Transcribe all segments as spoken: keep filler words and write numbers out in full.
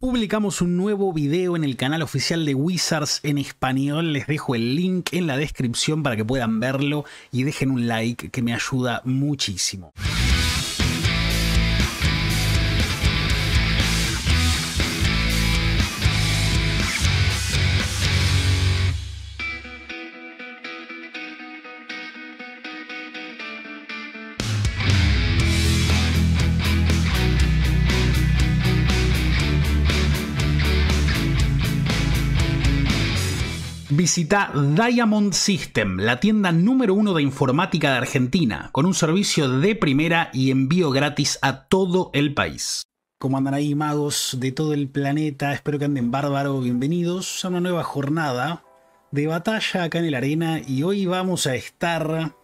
Publicamos un nuevo video en el canal oficial de Wizards en español. Les dejo el link en la descripción para que puedan verlo y dejen un like que me ayuda muchísimo. Visita Diamond System, la tienda número uno de informática de Argentina, con un servicio de primera y envío gratis a todo el país. ¿Cómo andan ahí, magos de todo el planeta? Espero que anden bárbaro. Bienvenidos a una nueva jornada de batalla acá en el arena, y hoy vamos a estar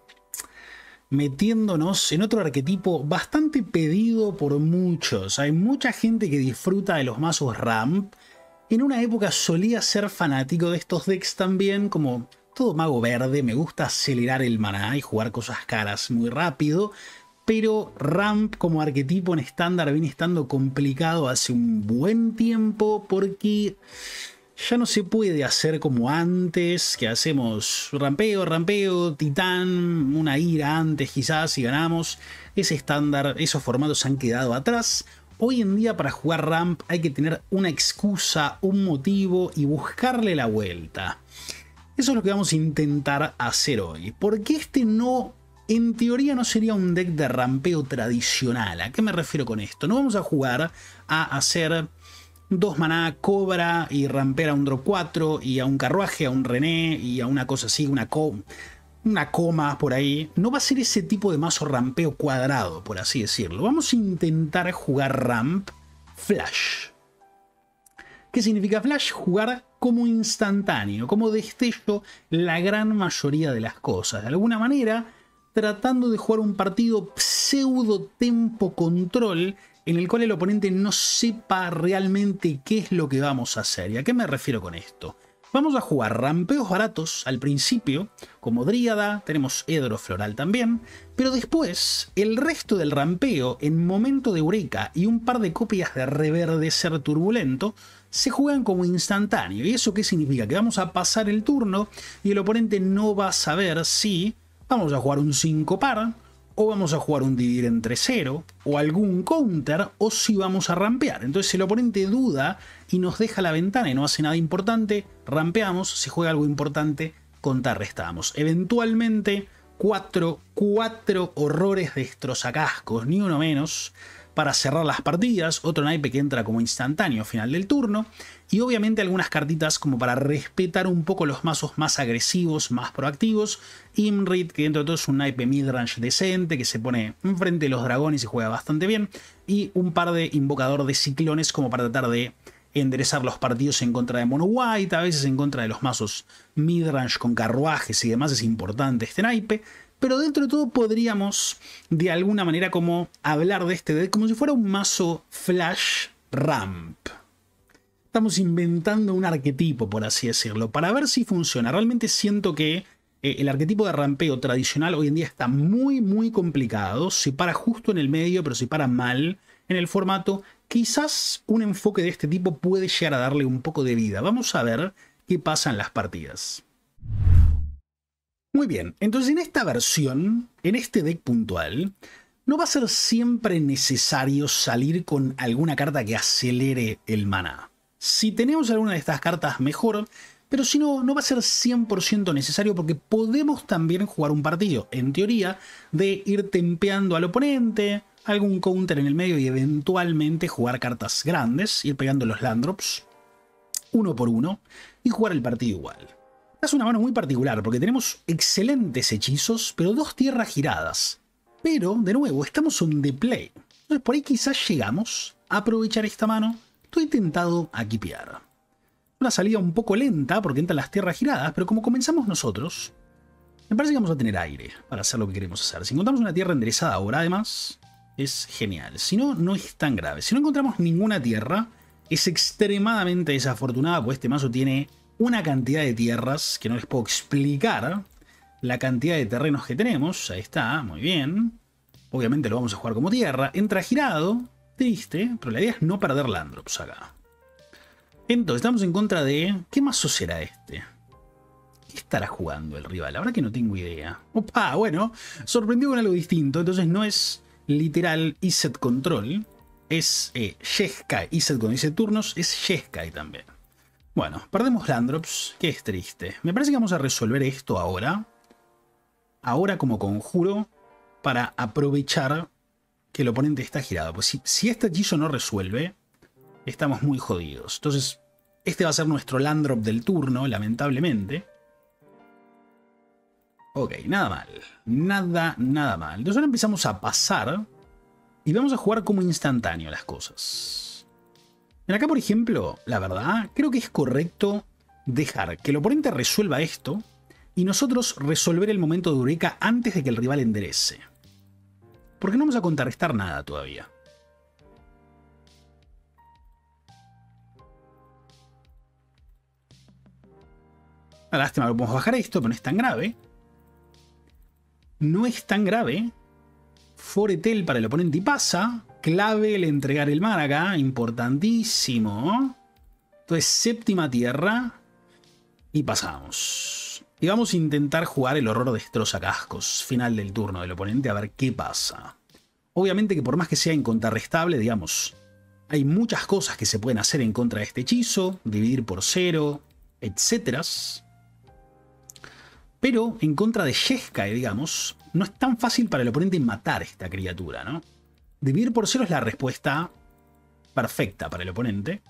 metiéndonos en otro arquetipo bastante pedido por muchos. Hay mucha gente que disfruta de los mazos ramp. En una época solía ser fanático de estos decks también, como todo mago verde. Me gusta acelerar el maná y jugar cosas caras muy rápido, pero ramp como arquetipo en estándar viene estando complicado hace un buen tiempo porque ya no se puede hacer como antes, que hacemos rampeo, rampeo, titán, una ira antes quizás y ganamos. Ese estándar, esos formatos han quedado atrás. Hoy en día para jugar ramp hay que tener una excusa, un motivo y buscarle la vuelta. Eso es lo que vamos a intentar hacer hoy. Porque este no, en teoría no sería un deck de rampeo tradicional. ¿A qué me refiero con esto? No vamos a jugar a hacer dos maná cobra y rampear a un drop cuatro y a un carruaje, a un René y a una cosa así, una co... una coma por ahí. No va a ser ese tipo de mazo rampeo cuadrado, por así decirlo. Vamos a intentar jugar ramp flash. ¿Qué significa flash? Jugar como instantáneo, como destello la gran mayoría de las cosas. De alguna manera, tratando de jugar un partido pseudo tempo control en el cual el oponente no sepa realmente qué es lo que vamos a hacer. ¿Y a qué me refiero con esto? Vamos a jugar rampeos baratos al principio, como Dríada, tenemos Hedro Floral también, pero después el resto del rampeo en momento de Eureka y un par de copias de Reverdecer Turbulento se juegan como instantáneo. ¿Y eso qué significa? Que vamos a pasar el turno y el oponente no va a saber si vamos a jugar un cinco par, o vamos a jugar un dividir entre cero, o algún counter, o si vamos a rampear. Entonces el oponente duda y nos deja la ventana y no hace nada importante, rampeamos, si juega algo importante, contrarrestamos. Eventualmente, cuatro, cuatro horrores destrozacascos, ni uno menos, para cerrar las partidas, otro naipe que entra como instantáneo final del turno, y obviamente algunas cartitas como para respetar un poco los mazos más agresivos, más proactivos. Imrit, que dentro de todo es un naipe midrange decente, que se pone enfrente de los dragones y juega bastante bien, y un par de invocador de ciclones como para tratar de enderezar los partidos en contra de mono white, a veces en contra de los mazos midrange con carruajes y demás. Es importante este naipe. Pero dentro de todo podríamos de alguna manera como hablar de este deck como si fuera un mazo flash ramp. Estamos inventando un arquetipo, por así decirlo, para ver si funciona. Realmente siento que eh, el arquetipo de rampeo tradicional hoy en día está muy muy complicado. Se para justo en el medio, pero se para mal en el formato. Quizás un enfoque de este tipo puede llegar a darle un poco de vida. Vamos a ver qué pasa en las partidas. Muy bien, entonces en esta versión, en este deck puntual, no va a ser siempre necesario salir con alguna carta que acelere el maná. Si tenemos alguna de estas cartas, mejor, pero si no, no va a ser cien por ciento necesario porque podemos también jugar un partido, en teoría, de ir tempeando al oponente, algún counter en el medio y eventualmente jugar cartas grandes, ir pegando los land drops uno por uno y jugar el partido igual. Es una mano muy particular porque tenemos excelentes hechizos, pero dos tierras giradas. Pero, de nuevo, estamos on the play. Entonces por ahí quizás llegamos a aprovechar esta mano. Estoy tentado a kipear. Una salida un poco lenta porque entran las tierras giradas, pero como comenzamos nosotros, me parece que vamos a tener aire para hacer lo que queremos hacer. Si encontramos una tierra enderezada ahora, además, es genial. Si no, no es tan grave. Si no encontramos ninguna tierra, es extremadamente desafortunada porque este mazo tiene una cantidad de tierras que no les puedo explicar. La cantidad de terrenos que tenemos. Ahí está, muy bien. Obviamente lo vamos a jugar como tierra. Entra girado. Triste, pero la idea es no perder land drops acá. Entonces, estamos en contra de... ¿Qué mazo será este? ¿Qué estará jugando el rival? La verdad que no tengo idea. Opa, bueno, sorprendió con algo distinto. Entonces no es literal Izzet Control. Es eh, Jeskai. Izzet con dice turnos es Jeskai también. Bueno, perdemos Landrops, que es triste. Me parece que vamos a resolver esto ahora. Ahora como conjuro para aprovechar que el oponente está girado. Pues si, si este hechizo no resuelve, estamos muy jodidos. Entonces, este va a ser nuestro Landrop del turno, lamentablemente. Ok, nada mal. Nada, nada mal. Entonces ahora empezamos a pasar y vamos a jugar como instantáneo las cosas. En acá, por ejemplo, la verdad, creo que es correcto dejar que el oponente resuelva esto y nosotros resolver el momento de Eureka antes de que el rival enderece. Porque no vamos a contrarrestar nada todavía. La lástima que podemos bajar esto, pero no es tan grave. No es tan grave. Foretel para el oponente y pasa. Clave el entregar el mar acá. Importantísimo. Entonces, séptima tierra. Y pasamos. Y vamos a intentar jugar el horror destroza cascos. Final del turno del oponente. A ver qué pasa. Obviamente que por más que sea incontrarrestable, digamos, hay muchas cosas que se pueden hacer en contra de este hechizo. Dividir por cero, etcétera. Pero en contra de Jeskai, digamos, no es tan fácil para el oponente matar a esta criatura, ¿no? Dividir por cero es la respuesta perfecta para el oponente.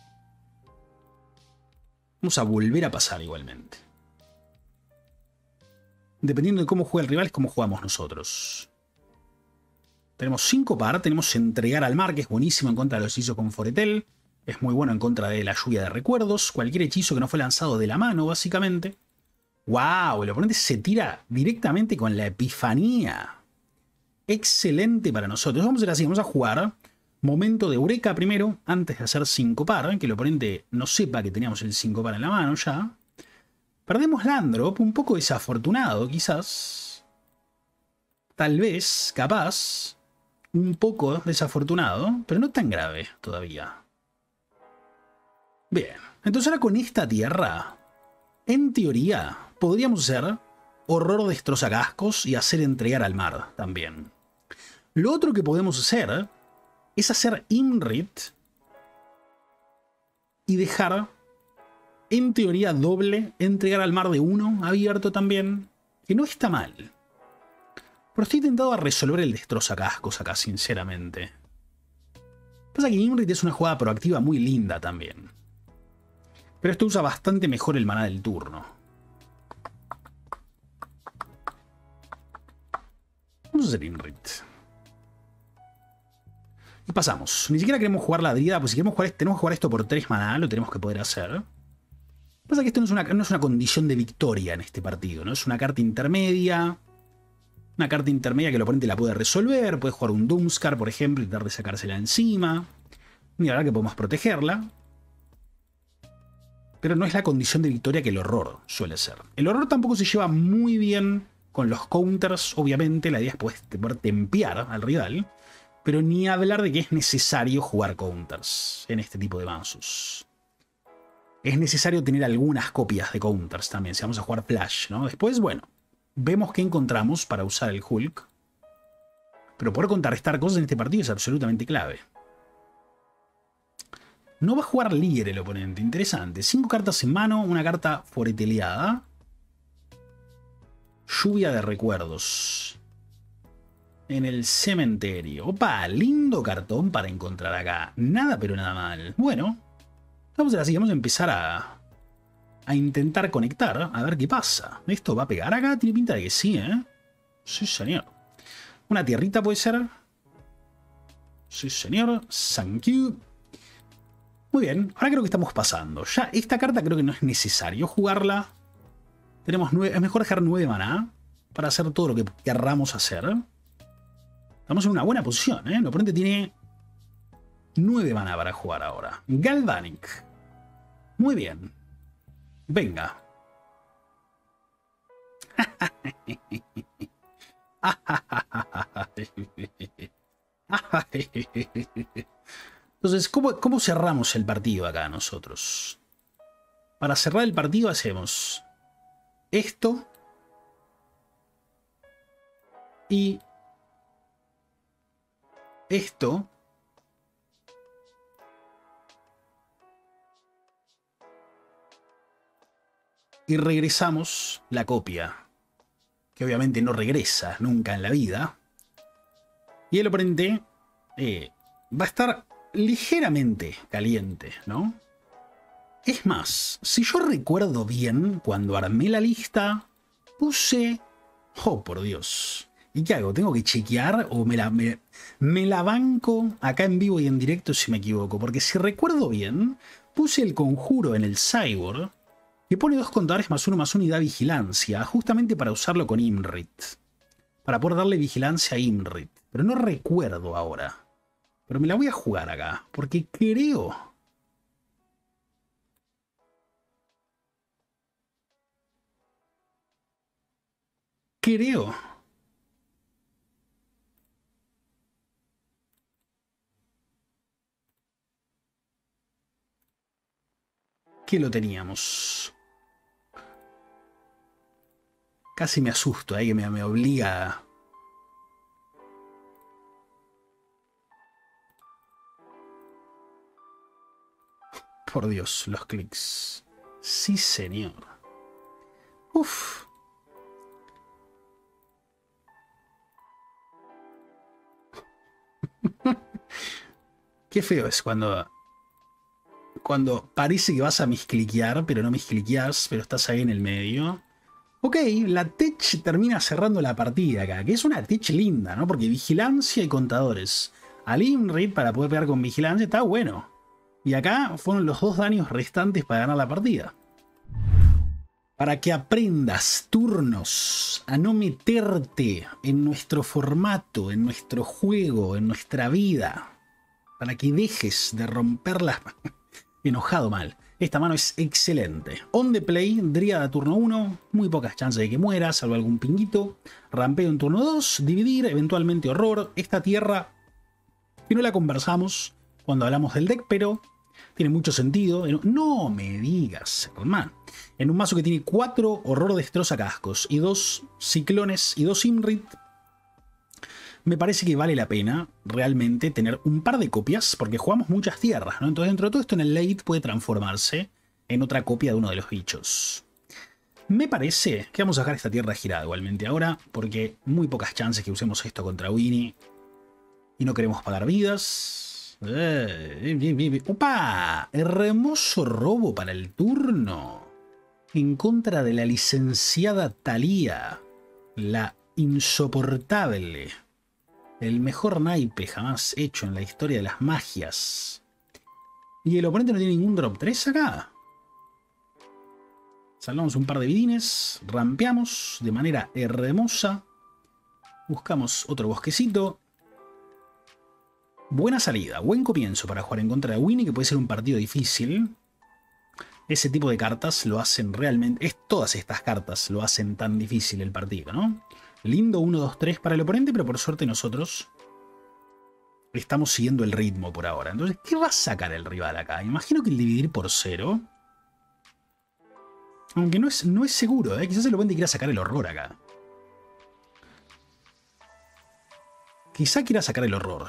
Vamos a volver a pasar igualmente. Dependiendo de cómo juega el rival es como jugamos nosotros. Tenemos cinco par, tenemos entregar al mar, que es buenísimo en contra de los hechizos con Foretel. Es muy bueno en contra de la lluvia de recuerdos. Cualquier hechizo que no fue lanzado de la mano, básicamente. ¡Wow! El oponente se tira directamente con la epifanía. Excelente para nosotros. Vamos a hacer así, vamos a jugar momento de Eureka primero, antes de hacer cinco par, que el oponente no sepa que teníamos el cinco par en la mano ya. Perdemos Landrop, un poco desafortunado quizás. Tal vez, capaz, un poco desafortunado, pero no tan grave todavía. Bien, entonces ahora con esta tierra, en teoría, podríamos hacer horror destroza cascos y hacer entregar al mar también. Lo otro que podemos hacer es hacer Imrit y dejar, en teoría, doble entregar al mar de uno abierto también, que no está mal. Pero estoy tentado a resolver el destroza cascos acá, sinceramente. Pasa que Imrit es una jugada proactiva muy linda también. Pero esto usa bastante mejor el maná del turno. Vamos a hacer Imrit. Y pasamos. Ni siquiera queremos jugar la Drida, pues si queremos jugar, tenemos que jugar esto por tres maná, lo tenemos que poder hacer. Pasa que esto no es, una, no es una condición de victoria en este partido, ¿no? Es una carta intermedia. Una carta intermedia que el oponente la puede resolver. Puede jugar un Doomskar, por ejemplo, y tratar de sacársela encima. Y la verdad que podemos protegerla. Pero no es la condición de victoria que el horror suele ser. El horror tampoco se lleva muy bien con los counters, obviamente. La idea es poder tempear al rival. Pero ni hablar de que es necesario jugar counters en este tipo de mazos. Es necesario tener algunas copias de counters también, si vamos a jugar Flash, ¿no? Después, bueno, vemos qué encontramos para usar el Hulk. Pero poder contrarrestar cosas en este partido es absolutamente clave. No va a jugar Lier el oponente, interesante. Cinco cartas en mano, una carta foreteleada. Lluvia de recuerdos. En el cementerio. Opa, lindo cartón para encontrar acá. Nada pero nada mal. Bueno, vamos a ver así, vamos a empezar a, a intentar conectar, a ver qué pasa. ¿Esto va a pegar acá? Tiene pinta de que sí, ¿eh? Sí, señor. Una tierrita puede ser. Sí, señor. Thank you. Muy bien, ahora creo que estamos pasando. Ya esta carta creo que no es necesario jugarla. Tenemos nueve, es mejor dejar nueve maná para hacer todo lo que querramos hacer. Estamos en una buena posición, ¿eh? El oponente tiene nueve maná para jugar ahora. Galvanic. Muy bien. Venga. Entonces, ¿cómo, cómo cerramos el partido acá nosotros? Para cerrar el partido hacemos esto y esto. Y regresamos la copia, que obviamente no regresa nunca en la vida. Y el oponente eh, va a estar ligeramente caliente, ¿no? Es más, si yo recuerdo bien, cuando armé la lista, puse... ¡Oh, por Dios! ¿Y qué hago? ¿Tengo que chequear o me la, me, me la banco acá en vivo y en directo si me equivoco? Porque si recuerdo bien, puse el conjuro en el Cyborg, que pone dos contadores más uno más uno y da vigilancia, justamente para usarlo con Imrit. Para poder darle vigilancia a Imrit. Pero no recuerdo ahora. Pero me la voy a jugar acá, porque creo... Creo... que lo teníamos. Casi me asusto, ¿eh? Que me, me obliga... Por Dios, los clics. Sí, señor. Uf. Qué feo es cuando... Cuando parece que vas a miscliquear, pero no miscliqueas, pero estás ahí en el medio. Ok, la tech termina cerrando la partida acá, que es una tech linda, ¿no? Porque vigilancia y contadores. Al Imrit para poder pegar con vigilancia está bueno. Y acá fueron los dos daños restantes para ganar la partida. Para que aprendas, turnos, a no meterte en nuestro formato, en nuestro juego, en nuestra vida. Para que dejes de romperlas. Enojado mal. Esta mano es excelente. On the play, Dríada turno uno, muy pocas chances de que muera, salvo algún pinguito. Rampeo en turno dos, dividir, eventualmente horror. Esta tierra, que no la conversamos cuando hablamos del deck, pero tiene mucho sentido. No me digas, hermano. En un mazo que tiene cuatro horror destroza cascos y dos ciclones y dos Imrit, me parece que vale la pena realmente tener un par de copias, porque jugamos muchas tierras, ¿no? Entonces dentro de todo esto en el late puede transformarse en otra copia de uno de los bichos. Me parece que vamos a dejar esta tierra girada igualmente ahora, porque muy pocas chances que usemos esto contra Winnie. Y no queremos pagar vidas. Eh, ¡Opa! Hermoso robo para el turno. En contra de la licenciada Thalía. La insoportable. El mejor naipe jamás hecho en la historia de las magias. Y el oponente no tiene ningún drop tres acá. Salvamos un par de vidines. Rampeamos de manera hermosa. Buscamos otro bosquecito. Buena salida. Buen comienzo para jugar en contra de Winnie, que puede ser un partido difícil. Ese tipo de cartas lo hacen realmente... Es, todas estas cartas lo hacen tan difícil el partido, ¿no? Lindo uno dos tres para el oponente, pero por suerte nosotros estamos siguiendo el ritmo por ahora. Entonces, ¿qué va a sacar el rival acá? Imagino que el dividir por cero. Aunque no es, no es seguro, ¿eh? Quizás el oponente quiera sacar el horror acá. Quizá quiera sacar el horror.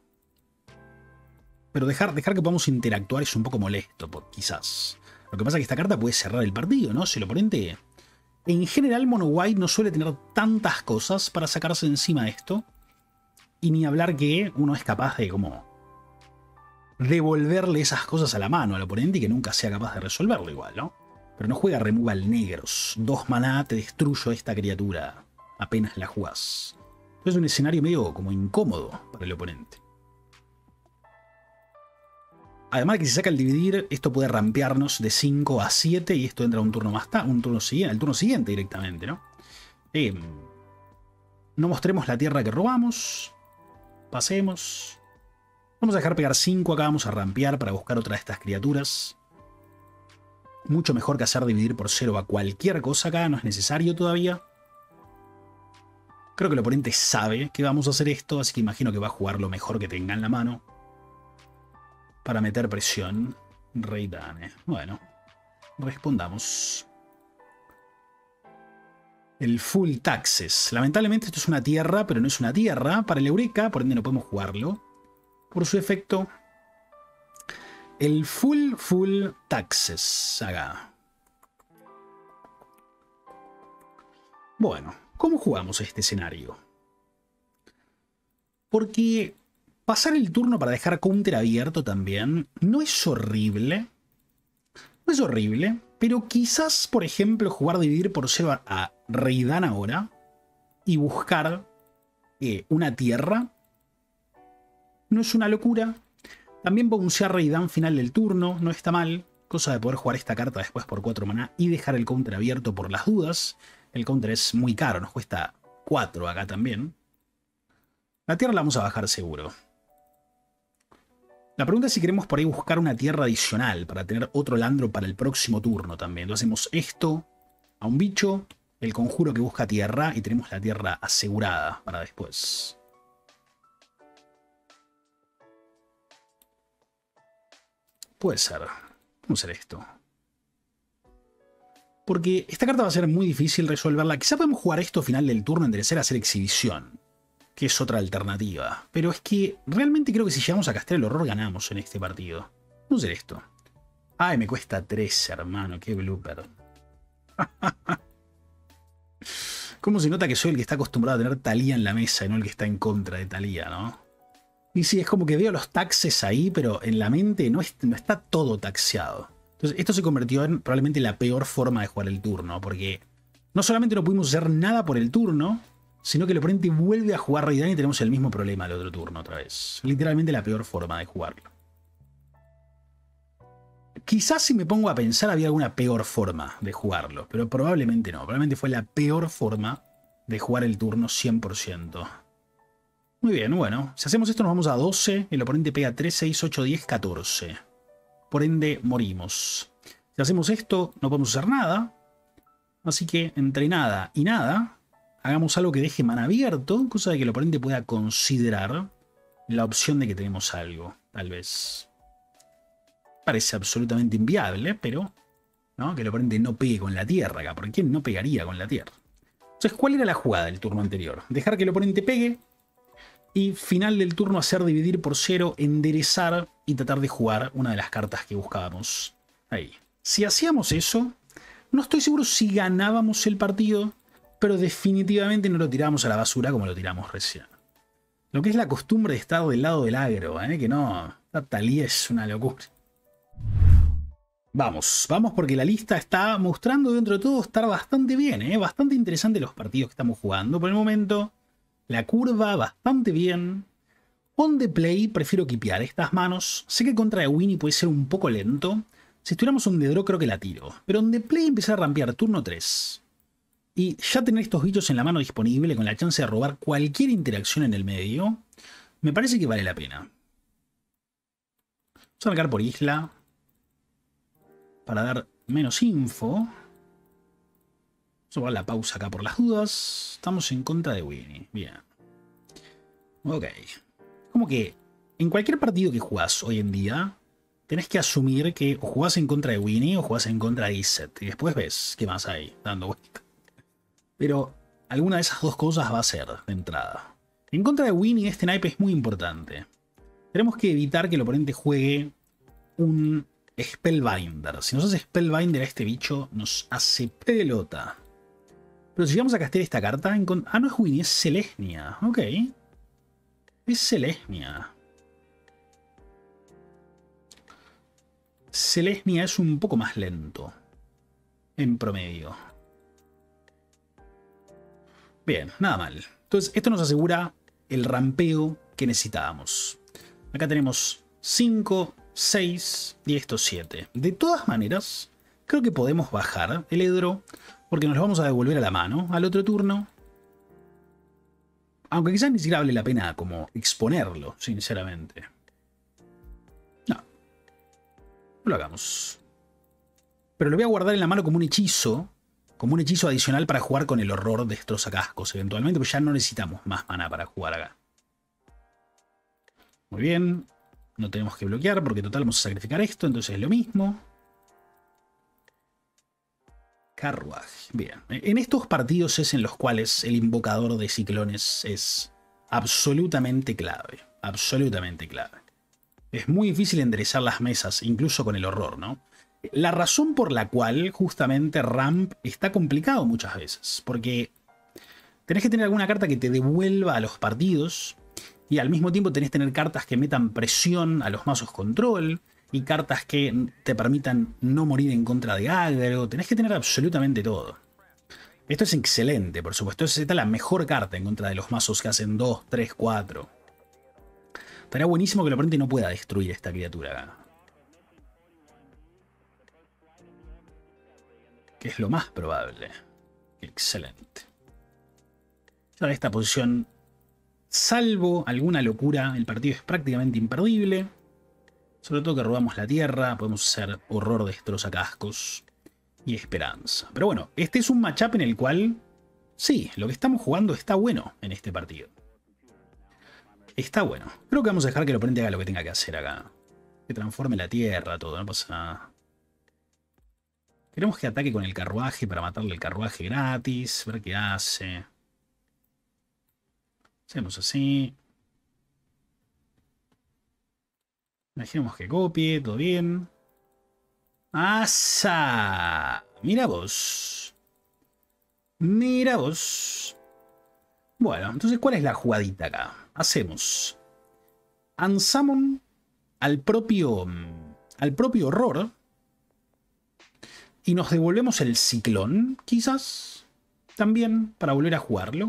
Pero dejar, dejar que podamos interactuar es un poco molesto, por, quizás. Lo que pasa es que esta carta puede cerrar el partido, ¿no? Si el oponente... En general, Mono White no suele tener tantas cosas para sacarse encima de esto. Y ni hablar que uno es capaz de como devolverle esas cosas a la mano al oponente y que nunca sea capaz de resolverlo igual, ¿no? Pero no juega removal negros. Dos maná, te destruyo esta criatura apenas la jugás. Es un escenario medio como incómodo para el oponente. Además de que si saca el dividir, esto puede rampearnos de cinco a siete y esto entra un turno más tarde, un turno siguiente, el turno siguiente directamente, ¿no? Eh, no mostremos la tierra que robamos. Pasemos. Vamos a dejar pegar cinco acá, vamos a rampear para buscar otra de estas criaturas. Mucho mejor que hacer dividir por cero a cualquier cosa acá, no es necesario todavía. Creo que el oponente sabe que vamos a hacer esto, así que imagino que va a jugar lo mejor que tenga en la mano. Para meter presión. Rey Dane. Bueno. respondamos. El Full Taxes. Lamentablemente esto es una tierra, pero no es una tierra para el Eureka, por ende no podemos jugarlo. Por su efecto, el Full Full Taxes. Acá. Bueno, ¿cómo jugamos este escenario? Porque pasar el turno para dejar counter abierto también no es horrible. No es horrible, pero quizás, por ejemplo, jugar dividir por cero a, a Raidán ahora y buscar eh, una tierra no es una locura. También bouncear Raidán final del turno no está mal. Cosa de poder jugar esta carta después por cuatro maná y dejar el counter abierto por las dudas. El counter es muy caro, nos cuesta cuatro acá también. La tierra la vamos a bajar seguro. La pregunta es si queremos por ahí buscar una tierra adicional para tener otro Landro para el próximo turno también. Entonces hacemos esto a un bicho, el conjuro que busca tierra y tenemos la tierra asegurada para después. Puede ser. Vamos a hacer esto. Porque esta carta va a ser muy difícil resolverla. Quizá podemos jugar esto final del turno, enderecer a hacer exhibición, que es otra alternativa. Pero es que realmente creo que si llegamos a castear el horror ganamos en este partido. Vamos a hacer esto. Ay, me cuesta tres, hermano. Qué blooper. ¿Cómo se nota que soy el que está acostumbrado a tener Talía en la mesa y no el que está en contra de Talía, ¿no? Y sí, es como que veo los taxes ahí, pero en la mente no, es, no está todo taxeado. Entonces esto se convirtió en probablemente la peor forma de jugar el turno, porque no solamente no pudimos hacer nada por el turno, sino que el oponente vuelve a jugar Raidán y tenemos el mismo problema el otro turno otra vez. Literalmente la peor forma de jugarlo. Quizás si me pongo a pensar había alguna peor forma de jugarlo, pero probablemente no. Probablemente fue la peor forma de jugar el turno cien por ciento. Muy bien, bueno. Si hacemos esto nos vamos a doce, el oponente pega tres, seis, ocho, diez, catorce. Por ende, morimos. Si hacemos esto, no podemos hacer nada. Así que, entre nada y nada, hagamos algo que deje mana abierto, cosa de que el oponente pueda considerar la opción de que tenemos algo, tal vez. Parece absolutamente inviable, pero ¿no? Que el oponente no pegue con la tierra acá. ¿Por qué no pegaría con la tierra? Entonces, ¿cuál era la jugada del turno anterior? Dejar que el oponente pegue y final del turno hacer dividir por cero, enderezar y tratar de jugar una de las cartas que buscábamos. Ahí. Si hacíamos eso, no estoy seguro si ganábamos el partido, pero definitivamente no lo tirábamos a la basura como lo tiramos recién. Lo que es la costumbre de estar del lado del agro, ¿eh? Que no, esta Talía es una locura. Vamos, vamos porque la lista está mostrando dentro de todo estar bastante bien, ¿eh? Bastante interesante los partidos que estamos jugando por el momento. La curva bastante bien. On the play prefiero kipear estas manos. Sé que contra de Winnie puede ser un poco lento. Si estuviéramos on the draw creo que la tiro. Pero on the play empezar a rampear turno tres. Y ya tener estos bichos en la mano disponible con la chance de robar cualquier interacción en el medio, me parece que vale la pena. Vamos a marcar por isla para dar menos info. Vamos a poner la pausa acá por las dudas. Estamos en contra de Winnie. Bien. Ok. Como que en cualquier partido que jugás hoy en día, tenés que asumir que o jugás en contra de Winnie o jugás en contra de Iset. Y después ves qué más hay dando vuelta. Pero alguna de esas dos cosas va a ser de entrada. En contra de Winnie este naipe es muy importante. Tenemos que evitar que el oponente juegue un Spellbinder. Si nos hace Spellbinder a este bicho, nos hace pelota. Pero si vamos a castear esta carta... En ah, no es Winnie, es Selesnya. Ok. Es Selesnya. Selesnya es un poco más lento. En promedio. Bien, nada mal. Entonces, esto nos asegura el rampeo que necesitábamos. Acá tenemos cinco, seis y estos siete. De todas maneras, creo que podemos bajar el Edro, porque nos lo vamos a devolver a la mano al otro turno. Aunque quizás ni siquiera vale la pena como exponerlo, sinceramente. No. No lo hagamos. Pero lo voy a guardar en la mano como un hechizo. Como un hechizo adicional para jugar con el horror destrozacascos eventualmente, pues ya no necesitamos más mana para jugar acá. Muy bien. No tenemos que bloquear porque total vamos a sacrificar esto, entonces es lo mismo. Carruaje. Bien. En estos partidos es en los cuales el invocador de ciclones es absolutamente clave. Absolutamente clave. Es muy difícil enderezar las mesas, incluso con el horror, ¿no? La razón por la cual justamente Ramp está complicado muchas veces. Porque tenés que tener alguna carta que te devuelva a los partidos. Y al mismo tiempo tenés que tener cartas que metan presión a los mazos control. Y cartas que te permitan no morir en contra de aggro. Tenés que tener absolutamente todo. Esto es excelente, por supuesto. Esta es la mejor carta en contra de los mazos que hacen dos, tres, cuatro. Estaría buenísimo que el oponente no pueda destruir esta criatura acá. Que es lo más probable. Excelente. Ya en esta posición, salvo alguna locura, el partido es prácticamente imperdible. Sobre todo que robamos la tierra, podemos hacer horror, destroza cascos y esperanza. Pero bueno, este es un matchup en el cual, sí, lo que estamos jugando está bueno en este partido. Está bueno. Creo que vamos a dejar que el oponente haga lo que tenga que hacer acá. Que transforme la tierra, todo, no pasa nada. Queremos que ataque con el carruaje para matarle el carruaje gratis, ver qué hace. Hacemos así. Imaginemos que copie, todo bien. ¡Asa! Mira vos. Mira vos. Bueno, entonces, ¿cuál es la jugadita acá? Hacemos Unsummon al propio, al propio horror. Y nos devolvemos el ciclón, quizás. También, para volver a jugarlo.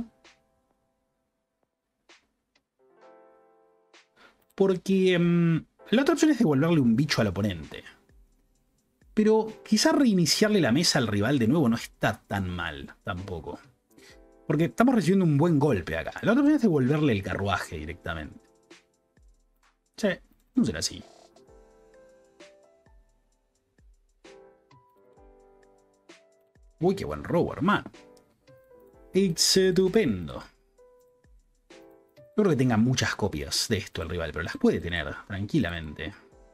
Porque mmm, la otra opción es devolverle un bicho al oponente. Pero quizás reiniciarle la mesa al rival de nuevo no está tan mal tampoco. Porque estamos recibiendo un buen golpe acá. La otra opción es devolverle el carruaje directamente. Sí, no será así. Uy, qué buen robo, hermano. Estupendo. No creo que tenga muchas copias de esto el rival, pero las puede tener tranquilamente.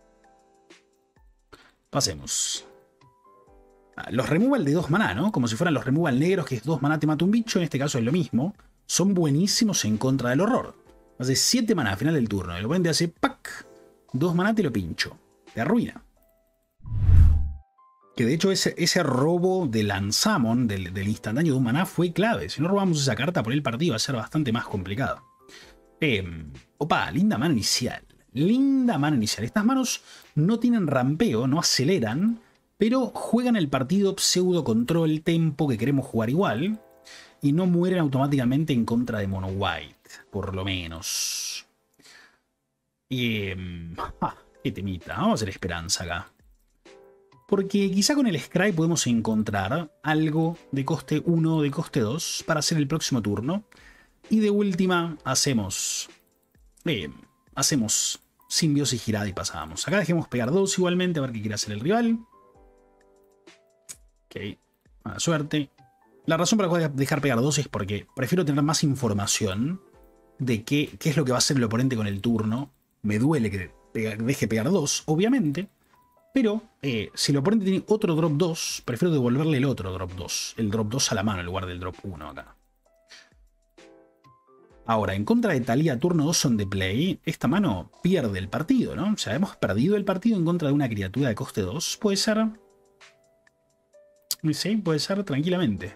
Pasemos. Ah, los removal de dos maná, ¿no? Como si fueran los removal negros, que es dos maná te mata un bicho. En este caso es lo mismo. Son buenísimos en contra del horror. Hace siete maná al final del turno. El oponente hace ¡pac! dos maná te lo pincho. Te arruina. Que de hecho ese, ese robo del Unsummon, del, del instantáneo de un maná, fue clave. Si no robamos esa carta por el partido va a ser bastante más complicado. Eh, opa, linda mano inicial. Linda mano inicial. Estas manos no tienen rampeo, no aceleran, pero juegan el partido pseudo control tempo que queremos jugar igual. Y no mueren automáticamente en contra de mono white, por lo menos. Y... Eh, ah, qué temita. Vamos a hacer esperanza acá. Porque quizá con el Scry podemos encontrar algo de coste uno o de coste dos para hacer el próximo turno. Y de última hacemos... Eh, hacemos simbiosis girada y pasamos. Acá dejemos pegar dos igualmente, a ver qué quiere hacer el rival. Ok, mala suerte. La razón por la cual dejar pegar dos es porque prefiero tener más información de qué, qué es lo que va a hacer el oponente con el turno. Me duele que pega, deje pegar dos, obviamente. Pero eh, si el oponente tiene otro drop dos, prefiero devolverle el otro drop dos. El drop dos a la mano en lugar del drop uno acá. Ahora, en contra de Talía turno dos on the play, esta mano pierde el partido, ¿no? O sea, hemos perdido el partido en contra de una criatura de coste dos. Puede ser... Sí, puede ser tranquilamente.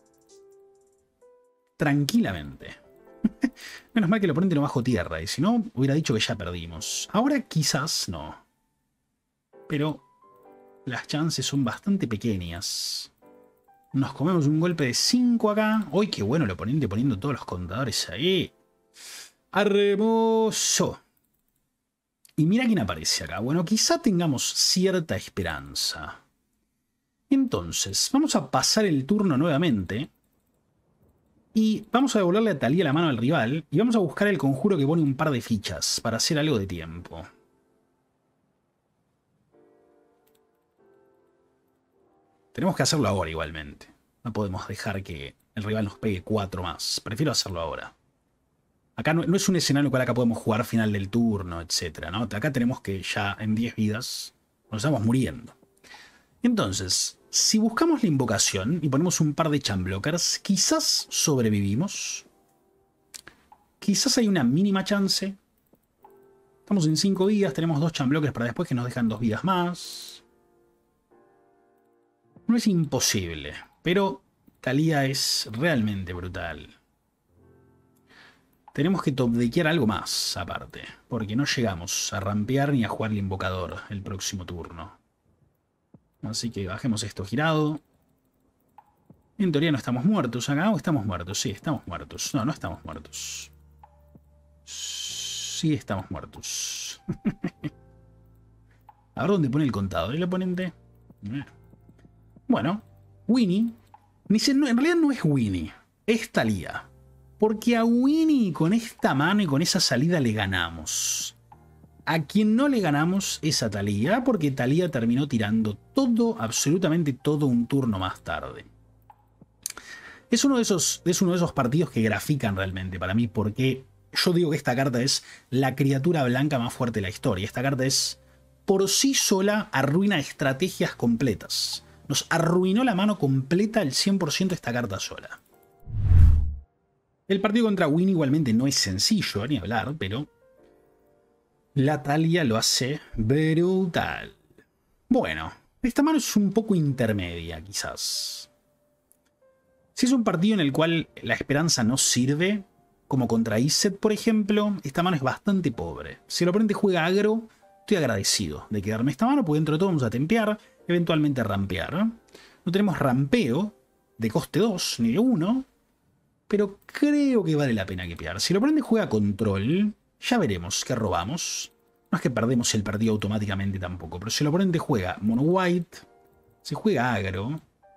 Tranquilamente. Menos mal que el oponente no bajó tierra, y si no, hubiera dicho que ya perdimos. Ahora quizás no. Pero las chances son bastante pequeñas. Nos comemos un golpe de cinco acá. ¡Uy, qué bueno el oponente poniendo todos los contadores ahí! ¡Hermoso! Y mira quién aparece acá. Bueno, quizá tengamos cierta esperanza. Entonces, vamos a pasar el turno nuevamente. Y vamos a devolverle a Talía la mano al rival. Y vamos a buscar el conjuro que pone un par de fichas para hacer algo de tiempo. Tenemos que hacerlo ahora igualmente. No podemos dejar que el rival nos pegue cuatro más. Prefiero hacerlo ahora. Acá no, no es un escenario en el cual acá podemos jugar final del turno, etcétera, ¿no? Acá tenemos que ya en diez vidas nos estamos muriendo. Entonces, Si buscamos la invocación y ponemos un par de chamblockers, quizás sobrevivimos. Quizás hay una mínima chance. Estamos en cinco vidas, tenemos dos chamblockers para después que nos dejan dos vidas más. No es imposible, pero Talía es realmente brutal. Tenemos que topdequear algo más aparte, porque no llegamos a rampear ni a jugar el invocador el próximo turno. Así que bajemos esto girado. En teoría no estamos muertos acá, ¿o estamos muertos? Sí, estamos muertos. No, no estamos muertos. Sí, estamos muertos. A ver dónde pone el contador el oponente. Bueno, Winnie. No, en realidad no es Winnie, es Talía. Porque a Winnie con esta mano y con esa salida le ganamos. A quien no le ganamos es a Talía, porque Talía terminó tirando todo, absolutamente todo un turno más tarde. Es uno de esos, es uno de esos partidos que grafican realmente para mí, porque yo digo que esta carta es la criatura blanca más fuerte de la historia. Esta carta es, por sí sola, arruina estrategias completas. Nos arruinó la mano completa el cien por ciento esta carta sola. El partido contra Winnie igualmente no es sencillo, ni hablar, pero la Talía lo hace brutal. Bueno, esta mano es un poco intermedia, quizás. Si es un partido en el cual la esperanza no sirve, como contra Izzet, por ejemplo, esta mano es bastante pobre. Si el oponente juega agro, estoy agradecido de quedarme esta mano, porque dentro de todo vamos a tempear, eventualmente rampear. No tenemos rampeo de coste dos ni de uno, pero creo que vale la pena quepear. Si el oponente juega control, ya veremos qué robamos. No es que perdemos el partido automáticamente tampoco, pero si el oponente juega mono white, si juega agro,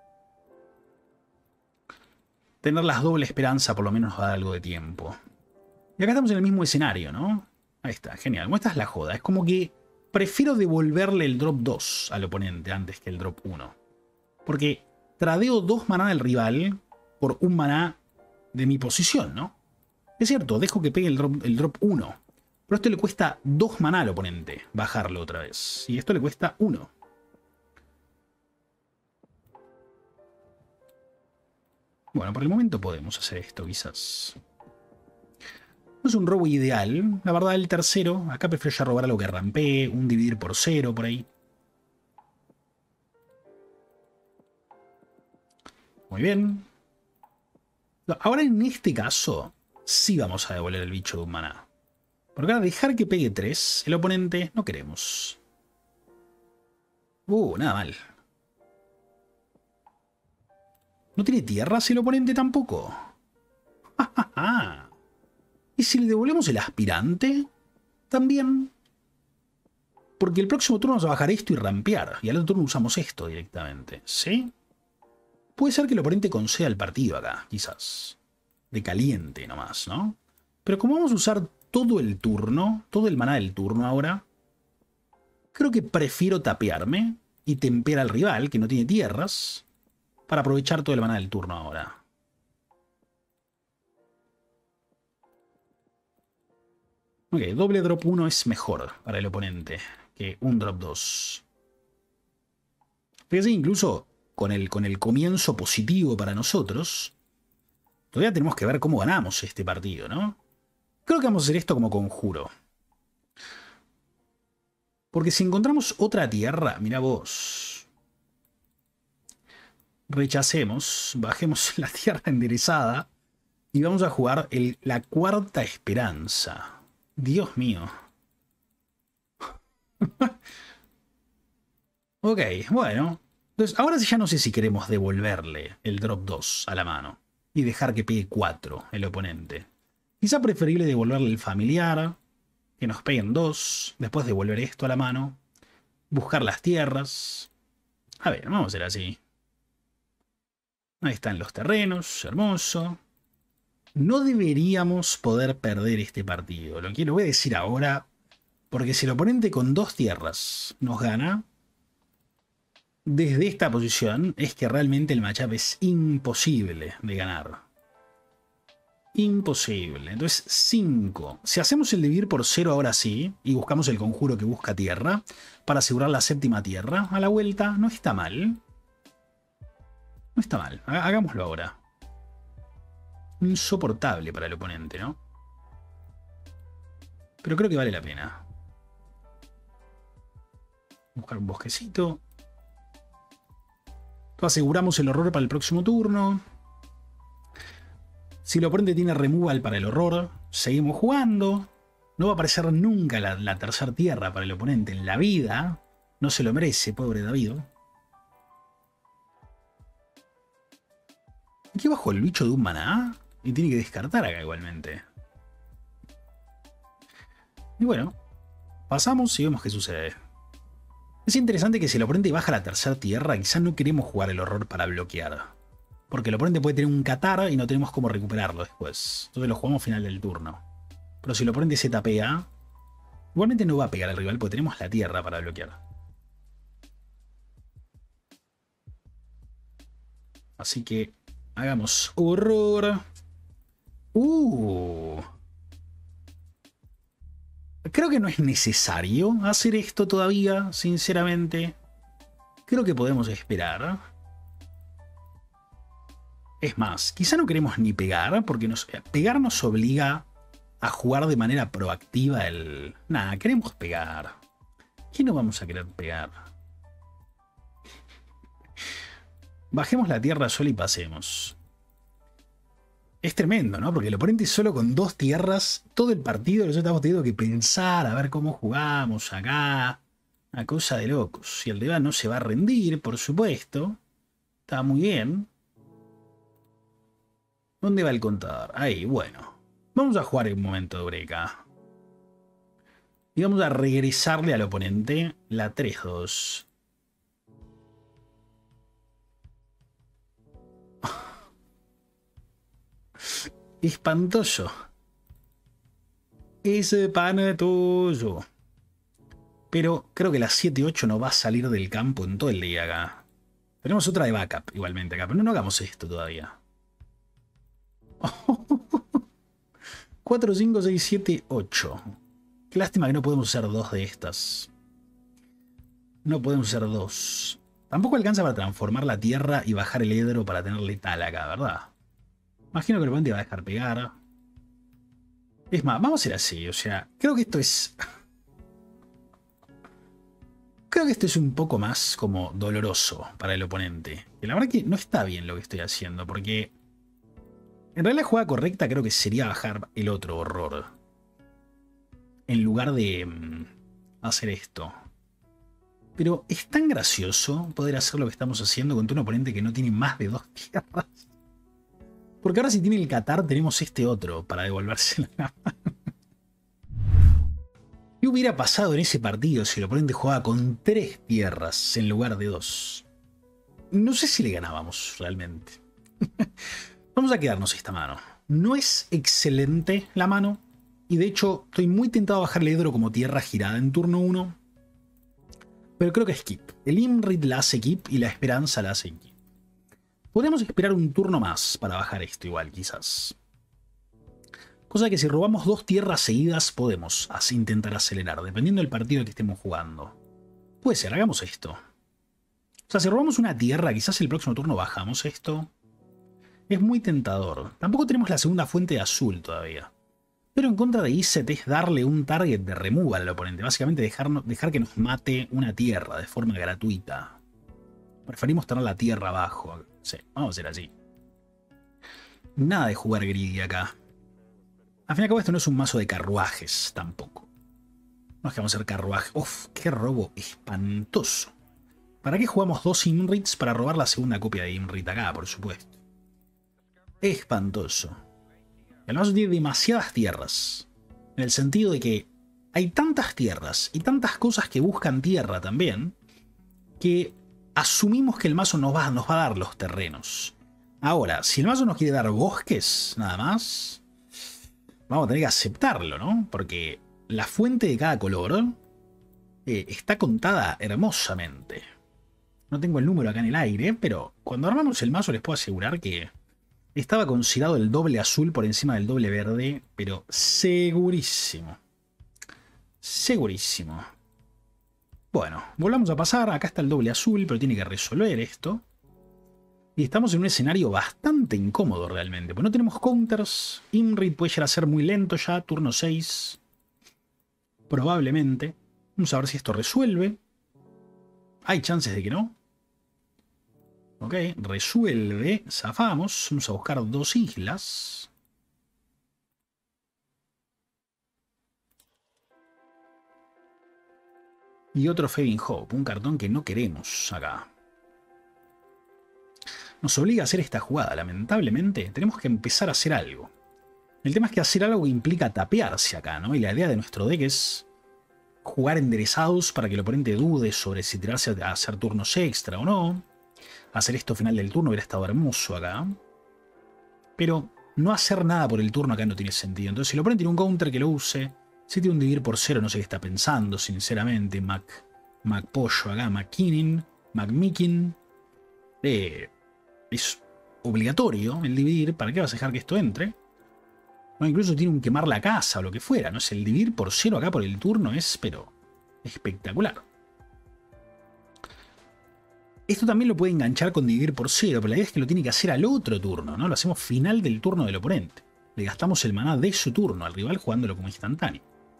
tener las doble esperanza por lo menos nos va a dar algo de tiempo. Y acá estamos en el mismo escenario, ¿no? Ahí está, genial. Esta es la joda. Es como que prefiero devolverle el drop dos al oponente antes que el drop uno. Porque tradeo dos maná del rival por un maná de mi posición, ¿no? Es cierto, dejo que pegue el drop, el drop uno. Pero esto le cuesta dos maná al oponente bajarlo otra vez. Y esto le cuesta uno. Bueno, por el momento podemos hacer esto, quizás. No es un robo ideal. La verdad, el tercero. Acá prefiero ya robar algo que rampee. Un dividir por cero, por ahí. Muy bien. Ahora en este caso, sí vamos a devolver el bicho de un maná. Porque ahora dejar que pegue tres, el oponente no queremos. Uh, nada mal. ¿No tiene tierras el oponente tampoco? ¡Ja, ja, ja! ¿Y si le devolvemos el aspirante? También. Porque el próximo turno vamos a bajar esto y rampear. Y al otro turno usamos esto directamente. ¿Sí? Puede ser que el oponente conceda el partido acá, quizás. De caliente nomás, ¿no? Pero como vamos a usar todo el turno, todo el maná del turno ahora, creo que prefiero tapearme y tempear al rival, que no tiene tierras, para aprovechar todo el maná del turno ahora. Ok, doble drop uno es mejor para el oponente que un drop dos. Fíjense, incluso con el, con el comienzo positivo para nosotros, todavía tenemos que ver cómo ganamos este partido, ¿no? Creo que vamos a hacer esto como conjuro. Porque si encontramos otra tierra, mira vos. Rechacemos, bajemos la tierra enderezada y vamos a jugar el, la cuarta esperanza. Dios mío. Ok, bueno. Entonces, ahora ya no sé si queremos devolverle el drop dos a la mano y dejar que pegue cuatro el oponente. Quizá preferible devolverle el familiar, que nos peguen dos, después devolver esto a la mano, buscar las tierras. A ver, vamos a hacer así. Ahí están los terrenos, hermoso. No deberíamos poder perder este partido. Lo que lo voy a decir ahora, porque si el oponente con dos tierras nos gana, desde esta posición es que realmente el matchup es imposible de ganar. Imposible. Entonces, cinco. Si hacemos el dividir por cero ahora sí, y buscamos el conjuro que busca tierra, para asegurar la séptima tierra, a la vuelta no está mal. No está mal, hagámoslo ahora. Insoportable para el oponente, ¿no? Pero creo que vale la pena. Buscar un bosquecito. Aseguramos el horror para el próximo turno. Si el oponente tiene removal para el horror, seguimos jugando. No va a aparecer nunca la, la tercera tierra para el oponente en la vida. No se lo merece, pobre David. Aquí bajo el bicho de un maná. Y tiene que descartar acá igualmente. Y bueno, pasamos y vemos qué sucede. Es interesante que si el oponente baja la tercera tierra, quizás no queremos jugar el horror para bloquear. Porque el oponente puede tener un Catar y no tenemos cómo recuperarlo después. Entonces lo jugamos al final del turno. Pero si el oponente se tapea, igualmente no va a pegar al rival porque tenemos la tierra para bloquear. Así que hagamos horror. Uh. Creo que no es necesario hacer esto todavía, sinceramente. Creo que podemos esperar. Es más, quizá no queremos ni pegar, porque nos, pegar nos obliga a jugar de manera proactiva el... Nada, queremos pegar. ¿Qué no vamos a querer pegar? Bajemos la tierra sola y pasemos. Es tremendo, ¿no? Porque el oponente solo con dos tierras, todo el partido, nosotros estamos teniendo que pensar a ver cómo jugamos acá. Una cosa de locos. Y el rival no se va a rendir, por supuesto. Está muy bien. ¿Dónde va el contador? Ahí, bueno. Vamos a jugar en un momento de break. Y vamos a regresarle al oponente la tres dos. Espantoso. Espantoso. Pero creo que la siete ocho no va a salir del campo en todo el día acá. Tenemos otra de backup igualmente acá, pero no, no hagamos esto todavía. cuatro, cinco, seis, siete, ocho. Qué lástima que no podemos usar dos de estas. No podemos usar dos. Tampoco alcanza para transformar la tierra y bajar el hedro para tener letal acá, ¿verdad? Imagino que el oponente va a dejar pegar. Es más, vamos a hacer así, o sea, creo que esto es... Creo que esto es un poco más como doloroso para el oponente. Que la verdad que no está bien lo que estoy haciendo, porque... En realidad la jugada correcta creo que sería bajar el otro horror. En lugar de um, hacer esto. Pero es tan gracioso poder hacer lo que estamos haciendo contra un oponente que no tiene más de dos tierras. Porque ahora si tiene el Catar tenemos este otro para devolverse la mano. ¿Qué hubiera pasado en ese partido si el oponente jugaba con tres tierras en lugar de dos? No sé si le ganábamos realmente. Vamos a quedarnos esta mano. No es excelente la mano. Y de hecho estoy muy tentado a bajarle Hedro como tierra girada en turno uno. Pero creo que es skip. El Imrit la hace keep y la Esperanza la hace keep. Podemos esperar un turno más para bajar esto igual, quizás. Cosa que si robamos dos tierras seguidas podemos así intentar acelerar, dependiendo del partido que estemos jugando. Puede ser, hagamos esto. O sea, si robamos una tierra, quizás el próximo turno bajamos esto. Es muy tentador. Tampoco tenemos la segunda fuente de azul todavía. Pero en contra de Izzet es darle un target de removal al oponente. Básicamente dejarnos, dejar que nos mate una tierra de forma gratuita. Preferimos tener la tierra abajo. Sí, vamos a hacer así. Nada de jugar greedy acá. Al fin y al cabo esto no es un mazo de carruajes tampoco. No es que vamos a hacer carruajes. Uf, qué robo espantoso. ¿Para qué jugamos dos Imrits? Para robar la segunda copia de Imrit acá, por supuesto. Espantoso. El mazo tiene demasiadas tierras. En el sentido de que hay tantas tierras y tantas cosas que buscan tierra también, que asumimos que el mazo nos va, nos va a dar los terrenos. Ahora, si el mazo nos quiere dar bosques, nada más, vamos a tener que aceptarlo, ¿no? Porque la fuente de cada color eh, está contada hermosamente. No tengo el número acá en el aire, pero cuando armamos el mazo les puedo asegurar que estaba considerado el doble azul por encima del doble verde, pero segurísimo. Segurísimo. Bueno, volvamos a pasar. Acá está el doble azul, pero tiene que resolver esto. Y estamos en un escenario bastante incómodo realmente. Pues no tenemos counters. Imri puede llegar a ser muy lento ya. Turno seis. Probablemente. Vamos a ver si esto resuelve. Hay chances de que no. Ok, resuelve. Zafamos. Vamos a buscar dos islas. Y otro Fading Hope. Un cartón que no queremos acá. Nos obliga a hacer esta jugada. Lamentablemente, tenemos que empezar a hacer algo. El tema es que hacer algo implica tapearse acá, ¿no? Y la idea de nuestro deck es jugar enderezados para que el oponente dude sobre si tirarse a hacer turnos extra o no. Hacer esto final del turno hubiera estado hermoso acá. Pero no hacer nada por el turno acá no tiene sentido. Entonces, si el oponente tiene un counter que lo use, si tiene un dividir por cero, no sé qué está pensando, sinceramente. Mac, Mac Pollo acá, McKinnon, McMikin. Eh... Es obligatorio el dividir. ¿Para qué vas a dejar que esto entre? O incluso tiene un quemar la casa o lo que fuera. ¿No? Es el dividir por cero acá por el turno es, pero espectacular. Esto también lo puede enganchar con dividir por cero, pero la idea es que lo tiene que hacer al otro turno, ¿no? Lo hacemos final del turno del oponente. Le gastamos el maná de su turno al rival jugándolo como instantáneo.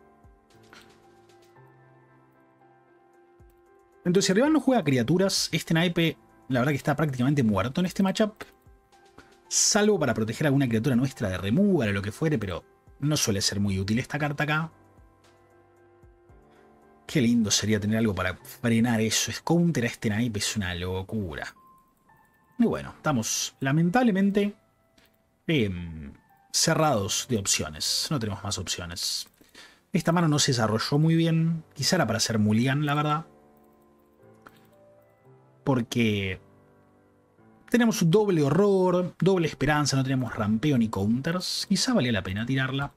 Entonces, si el rival no juega criaturas, este naipe, la verdad que está prácticamente muerto en este matchup. Salvo para proteger a alguna criatura nuestra de removal o lo que fuere, pero no suele ser muy útil esta carta acá. Qué lindo sería tener algo para frenar eso. Es counter a este naipe, es una locura. Y bueno, estamos lamentablemente eh, cerrados de opciones. No tenemos más opciones. Esta mano no se desarrolló muy bien. Quizá era para hacer mulligan, la verdad. Porque tenemos un doble horror, doble esperanza, no tenemos rampeo ni counters. Quizá valía la pena tirarla.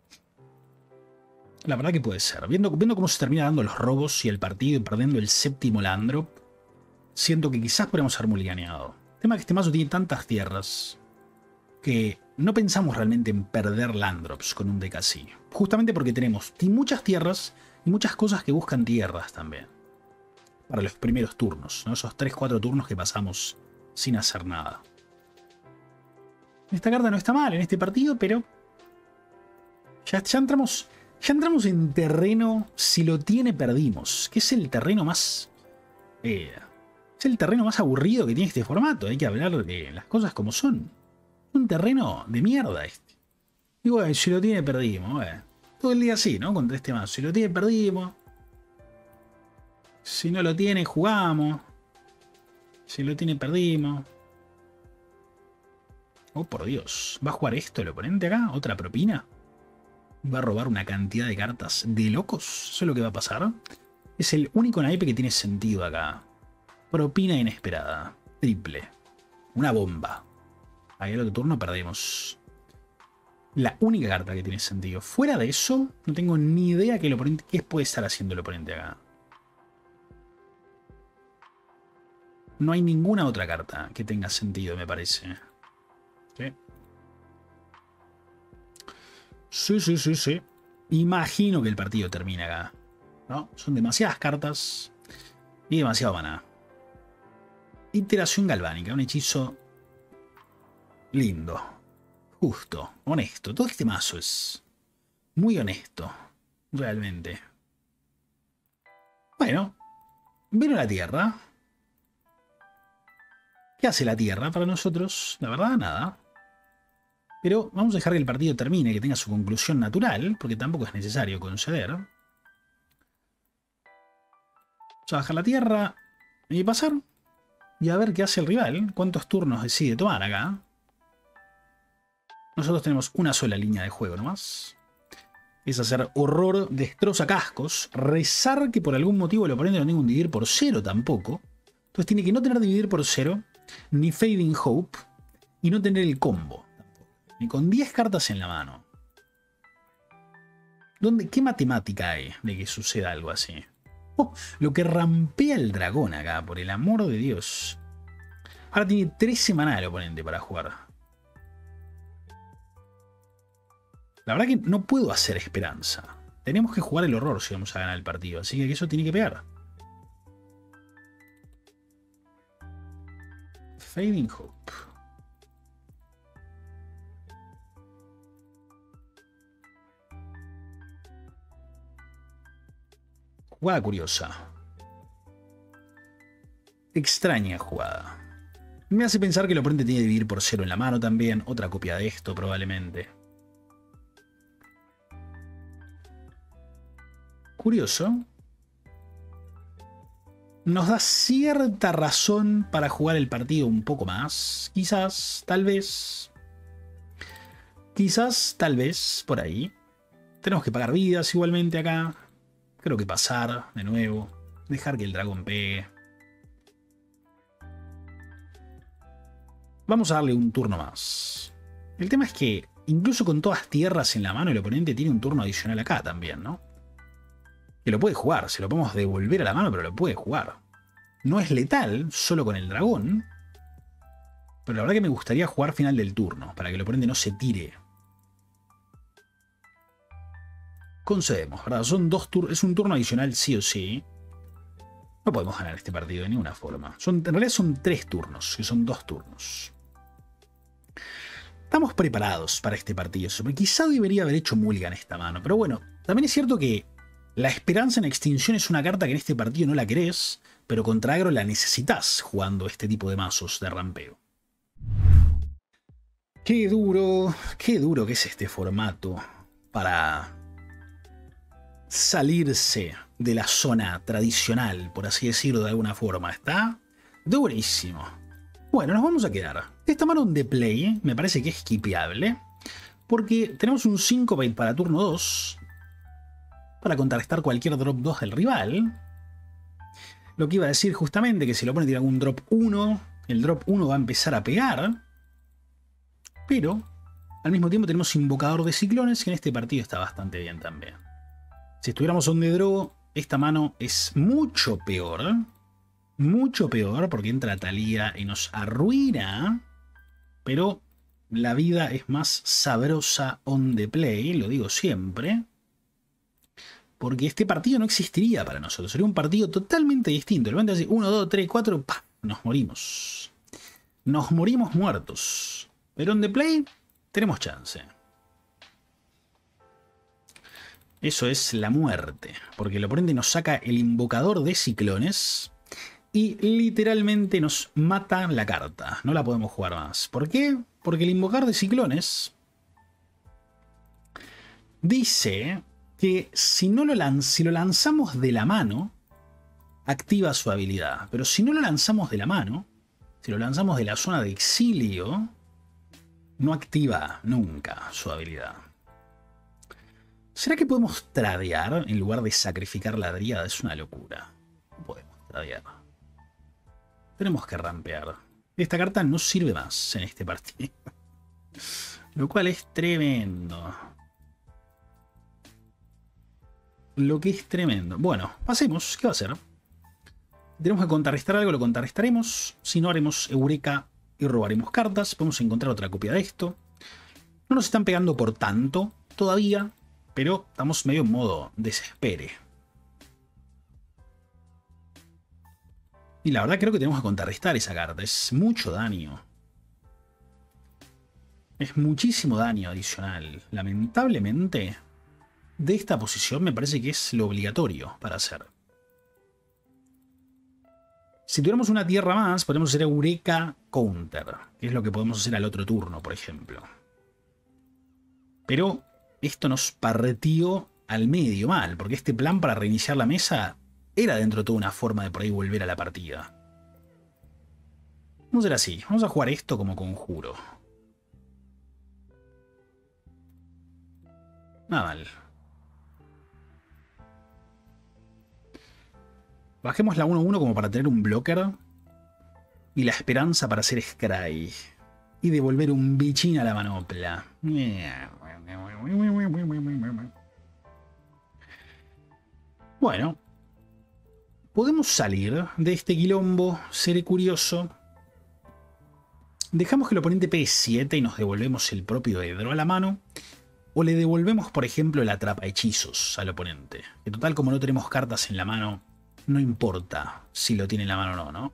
La verdad que puede ser. Viendo, viendo cómo se termina dando los robos y el partido y perdiendo el séptimo land drop, siento que quizás podríamos haber mulliganeado. El tema es que este mazo tiene tantas tierras que no pensamos realmente en perder land drops con un deck así. Justamente porque tenemos muchas tierras y muchas cosas que buscan tierras también. Para los primeros turnos, ¿no? Esos tres cuatro turnos que pasamos sin hacer nada. Esta carta no está mal en este partido, pero ya, ya, entramos, ya entramos en terreno, si lo tiene perdimos, que es el terreno más... Eh, es el terreno más aburrido que tiene este formato. Hay que hablar de las cosas como son. Un terreno de mierda este. Y bueno, si lo tiene perdimos. Bueno, todo el día así, ¿no? Contra este mazo. Si lo tiene perdimos. Si no lo tiene, jugamos. Si lo tiene, perdimos. Oh, por Dios. ¿Va a jugar esto el oponente acá? ¿Otra propina? ¿Va a robar una cantidad de cartas de locos? ¿Eso es lo que va a pasar? Es el único naipe que tiene sentido acá. Propina inesperada. Triple. Una bomba. Ahí el otro turno perdemos. La única carta que tiene sentido. Fuera de eso, no tengo ni idea que el oponente, qué puede estar haciendo el oponente acá. No hay ninguna otra carta que tenga sentido, me parece. Sí. Sí, sí, sí, sí. Imagino que el partido termina acá, ¿no? Son demasiadas cartas y demasiado maná. Iteración galvánica, un hechizo lindo, justo, honesto. Todo este mazo es muy honesto, realmente. Bueno, vino la tierra. ¿Qué hace la tierra para nosotros? La verdad, nada. Pero vamos a dejar que el partido termine, que tenga su conclusión natural, porque tampoco es necesario conceder. Vamos a bajar la tierra y pasar. Y a ver qué hace el rival, cuántos turnos decide tomar acá. Nosotros tenemos una sola línea de juego nomás. Es hacer horror, destroza cascos, rezar que por algún motivo el oponente no tenga un dividir por cero tampoco. Entonces tiene que no tener dividir por cero, ni Fading Hope, y no tener el combo. Ni con diez cartas en la mano. ¿Dónde, ¿Qué matemática hay de que suceda algo así? Oh, lo que rampea el dragón acá, por el amor de Dios. Ahora tiene trece maná el oponente para jugar. La verdad que no puedo hacer esperanza. Tenemos que jugar el horror si vamos a ganar el partido. Así que eso tiene que pegar. Fading Hope. Jugada curiosa. Extraña jugada. Me hace pensar que el oponente tiene que dividir por cero en la mano también. Otra copia de esto probablemente. Curioso. Nos da cierta razón para jugar el partido un poco más. Quizás, tal vez. Quizás, tal vez, por ahí. Tenemos que pagar vidas igualmente acá. Creo que pasar de nuevo. Dejar que el dragón pegue. Vamos a darle un turno más. El tema es que, incluso con todas tierras en la mano, el oponente tiene un turno adicional acá también, ¿no? Que lo puede jugar. Se lo podemos devolver a la mano, pero lo puede jugar. No es letal, solo con el dragón. Pero la verdad que me gustaría jugar final del turno, para que el oponente no se tire. Concedemos, ¿verdad? Son dos turnos. Es un turno adicional sí o sí. No podemos ganar este partido de ninguna forma. Son, en realidad son tres turnos, que son dos turnos. Estamos preparados para este partido. Quizá debería haber hecho mulligan esta mano. Pero bueno, también es cierto que la esperanza en extinción es una carta que en este partido no la querés, pero contra agro la necesitas jugando este tipo de mazos de rampeo. Qué duro, qué duro que es este formato para salirse de la zona tradicional, por así decirlo de alguna forma. Está durísimo. Bueno, nos vamos a quedar. Esta mano de play me parece que es skipeable, porque tenemos un Syncopate para turno dos, para contrarrestar cualquier drop dos del rival. Lo que iba a decir justamente, que si lo pone tiene algún drop uno, el drop uno va a empezar a pegar. Pero, al mismo tiempo tenemos invocador de ciclones, que en este partido está bastante bien también. Si estuviéramos on the draw, esta mano es mucho peor. Mucho peor, porque entra Talía y nos arruina. Pero la vida es más sabrosa on the play, lo digo siempre. Porque este partido no existiría para nosotros. Sería un partido totalmente distinto. El momento así, uno, dos, tres, cuatro, ¡pah! Nos morimos. Nos morimos muertos. Pero on the play tenemos chance. Eso es la muerte. Porque el oponente nos saca el invocador de ciclones y literalmente nos mata la carta. No la podemos jugar más. ¿Por qué? Porque el invocador de ciclones dice que si, no lo, lanz si lo lanzamos de la mano, activa su habilidad. Pero si no lo lanzamos de la mano, si lo lanzamos de la zona de exilio, no activa nunca su habilidad. ¿Será que podemos tradear en lugar de sacrificar la dríada? Es una locura. No podemos tradear. Tenemos que rampear. Esta carta no sirve más en este partido. Lo cual es tremendo. Lo que es tremendo. Bueno, pasemos. ¿Qué va a hacer? Tenemos que contrarrestar algo, lo contrarrestaremos. Si no, haremos Eureka y robaremos cartas. Podemos encontrar otra copia de esto. No nos están pegando por tanto todavía, pero estamos medio en modo desespere. Y la verdad creo que tenemos que contrarrestar esa carta. Es mucho daño. Es muchísimo daño adicional. Lamentablemente, de esta posición me parece que es lo obligatorio para hacer. Si tuviéramos una tierra más, podemos hacer Eureka Counter, que es lo que podemos hacer al otro turno, por ejemplo. Pero esto nos partió al medio mal, porque este plan para reiniciar la mesa era dentro de toda una forma de por ahí volver a la partida. Vamos a hacer así, vamos a jugar esto como conjuro. Nada mal. Bajemos la uno uno como para tener un blocker. Y la esperanza para hacer Scry. Y devolver un bichín a la manopla. Bueno. Podemos salir de este quilombo. Seré curioso. Dejamos que el oponente pegue siete y nos devolvemos el propio Edro a la mano. O le devolvemos, por ejemplo, el atrapahechizos al oponente. Que total, como no tenemos cartas en la mano, no importa si lo tiene en la mano o no, ¿no?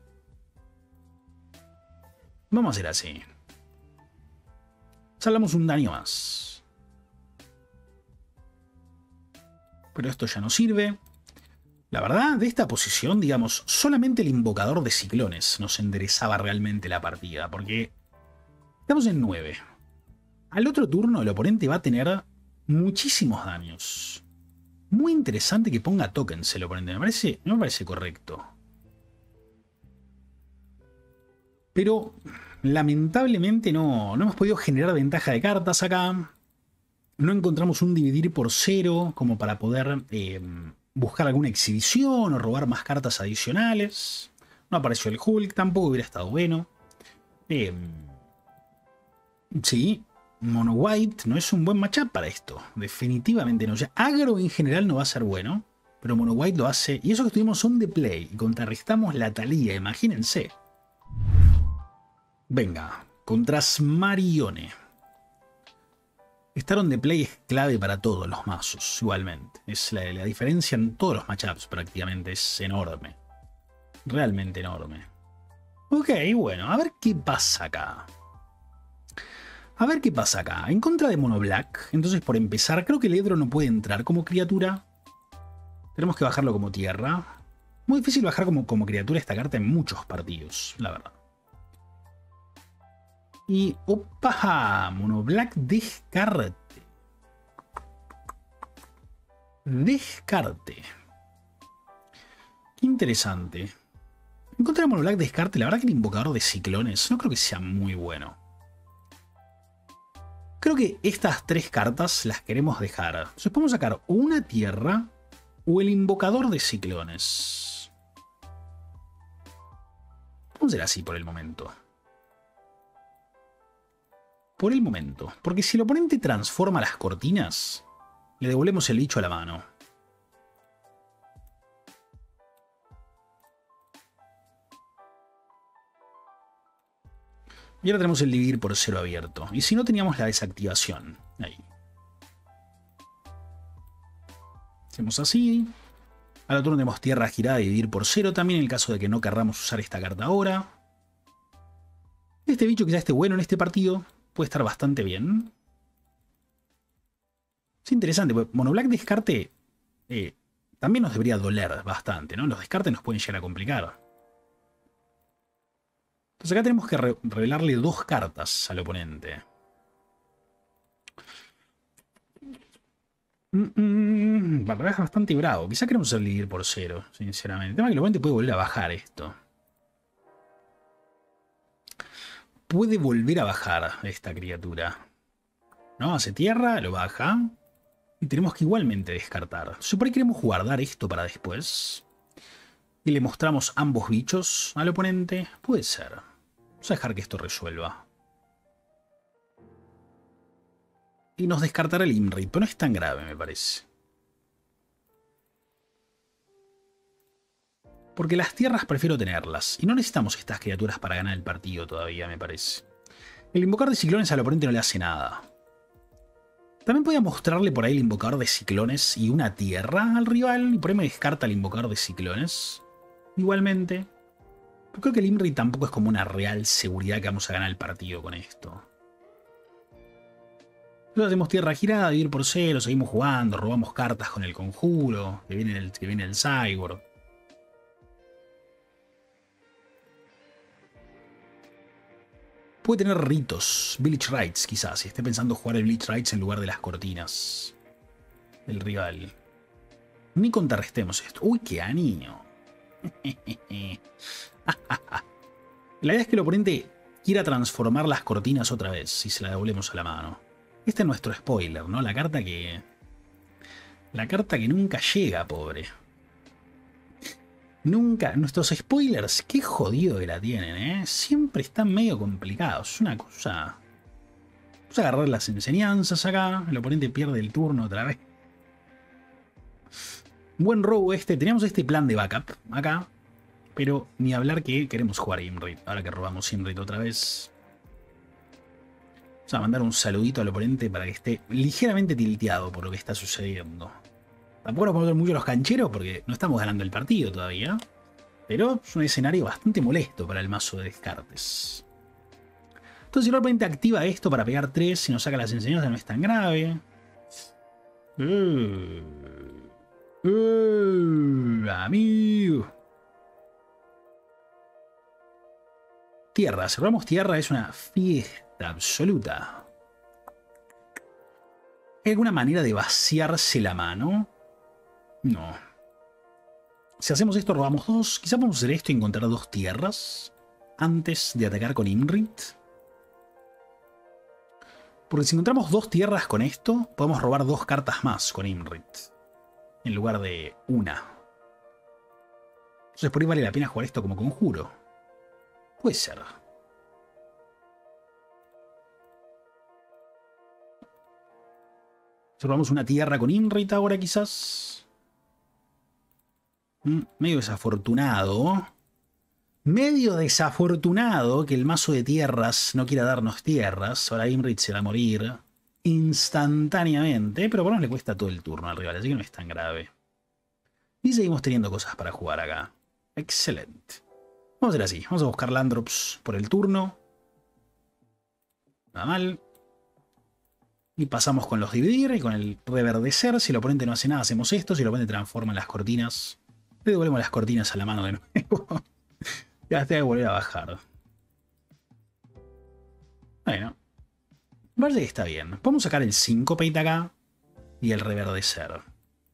Vamos a hacer así. Salvamos un daño más. Pero esto ya no sirve. La verdad, de esta posición, digamos, solamente el invocador de ciclones nos enderezaba realmente la partida, porque estamos en nueve. Al otro turno el oponente va a tener muchísimos daños. Muy interesante que ponga tokens el oponente, me parece, no me parece correcto. Pero lamentablemente no, no hemos podido generar ventaja de cartas acá. No encontramos un dividir por cero como para poder eh, buscar alguna exhibición o robar más cartas adicionales. No apareció el Hulk, tampoco hubiera estado bueno. Eh, sí, Mono White no es un buen matchup para esto. Definitivamente no. O sea, agro en general no va a ser bueno, pero Mono White lo hace. Y eso que estuvimos on the play y contrarrestamos la Thalía, imagínense. Venga, contra Smarione. Estar on the play es clave para todos los mazos, igualmente. Es la, la diferencia en todos los matchups prácticamente, es enorme. Realmente enorme. Ok, bueno, a ver qué pasa acá. A ver qué pasa acá. En contra de Mono Black, entonces por empezar, creo que el Hedro no puede entrar como criatura. Tenemos que bajarlo como tierra. Muy difícil bajar como, como criatura esta carta en muchos partidos, la verdad. Y opa, Mono Black descarte. Descarte. Qué interesante. En contra de Mono Black descarte, la verdad que el invocador de ciclones no creo que sea muy bueno. Creo que estas tres cartas las queremos dejar. Entonces podemos sacar o una tierra o el invocador de ciclones. Vamos a hacer así por el momento. Por el momento. Porque si el oponente transforma las cortinas, le devolvemos el bicho a la mano. Y ahora tenemos el dividir por cero abierto. Y si no, teníamos la desactivación. Ahí. Hacemos así. Al otro tenemos tierra girada y dividir por cero también en el caso de que no querramos usar esta carta ahora. Este bicho que ya esté bueno en este partido puede estar bastante bien. Es interesante, porque Mono Black descarte eh, también nos debería doler bastante, ¿no? Los descartes nos pueden llegar a complicar. Entonces acá tenemos que re revelarle dos cartas al oponente. Mm, mm, mm, es bastante bravo. Quizá queremos hacer dividir por cero, sinceramente. El tema es que el oponente puede volver a bajar esto. Puede volver a bajar esta criatura. ¿No? Hace tierra, lo baja. Y tenemos que igualmente descartar. Si por ahí queremos guardar esto para después. Y le mostramos ambos bichos al oponente. Puede ser. Vamos a dejar que esto resuelva. Y nos descartará el Imrit, pero no es tan grave, me parece. Porque las tierras prefiero tenerlas. Y no necesitamos estas criaturas para ganar el partido todavía, me parece. El invocar de ciclones al oponente no le hace nada. También podía mostrarle por ahí el invocador de ciclones y una tierra al rival. Y por ahí me descarta el invocador de ciclones. Igualmente. Pero creo que el Imrit tampoco es como una real seguridad que vamos a ganar el partido con esto. Nosotros hacemos tierra girada, dividir por cero, seguimos jugando, robamos cartas con el conjuro, que viene el, que viene el Cyborg. Puede tener ritos, Village Rites quizás, si esté pensando jugar el Village Rites en lugar de las cortinas del rival. Ni contrarrestemos esto. Uy, qué anillo. La idea es que el oponente quiera transformar las cortinas otra vez, si se la devolvemos a la mano. Este es nuestro spoiler, ¿no? La carta que... La carta que nunca llega, pobre. Nunca... Nuestros spoilers, qué jodido que la tienen, ¿eh? Siempre están medio complicados. Es una cosa... Vamos a agarrar las enseñanzas acá. El oponente pierde el turno otra vez. Buen robo este. Teníamos este plan de backup acá. Pero ni hablar que queremos jugar Imrit. Ahora que robamos Imrit otra vez. Vamos a mandar un saludito al oponente para que esté ligeramente tilteado por lo que está sucediendo. Tampoco nos podemos ver mucho los cancheros porque no estamos ganando el partido todavía. Pero es un escenario bastante molesto para el mazo de descartes. Entonces si el oponente activa esto para pegar tres y nos saca las enseñanzas no es tan grave. Uh. Uh, amigo. Tierra. Si robamos tierra es una fiesta absoluta. ¿Hay alguna manera de vaciarse la mano? No. Si hacemos esto, robamos dos. Quizás podemos hacer esto y encontrar dos tierras antes de atacar con Imrit. Porque si encontramos dos tierras con esto, podemos robar dos cartas más con Imrit. En lugar de una. Entonces por ahí vale la pena jugar esto como conjuro. Puede ser. Robamos una tierra con Imrit ahora quizás. Mm, medio desafortunado. Medio desafortunado que el mazo de tierras no quiera darnos tierras. Ahora Imrit se va a morir instantáneamente. Pero por lo menos le cuesta todo el turno al rival, así que no es tan grave. Y seguimos teniendo cosas para jugar acá. Excelente. Vamos a hacer así. Vamos a buscar land drops por el turno. Nada mal. Y pasamos con los dividir y con el reverdecer. Si el oponente no hace nada, hacemos esto. Si el oponente transforma las cortinas, le devolvemos las cortinas a la mano de nuevo. Ya hasta que volver a bajar. Bueno. Me parece que está bien. Podemos sacar el Syncopate acá y el reverdecer.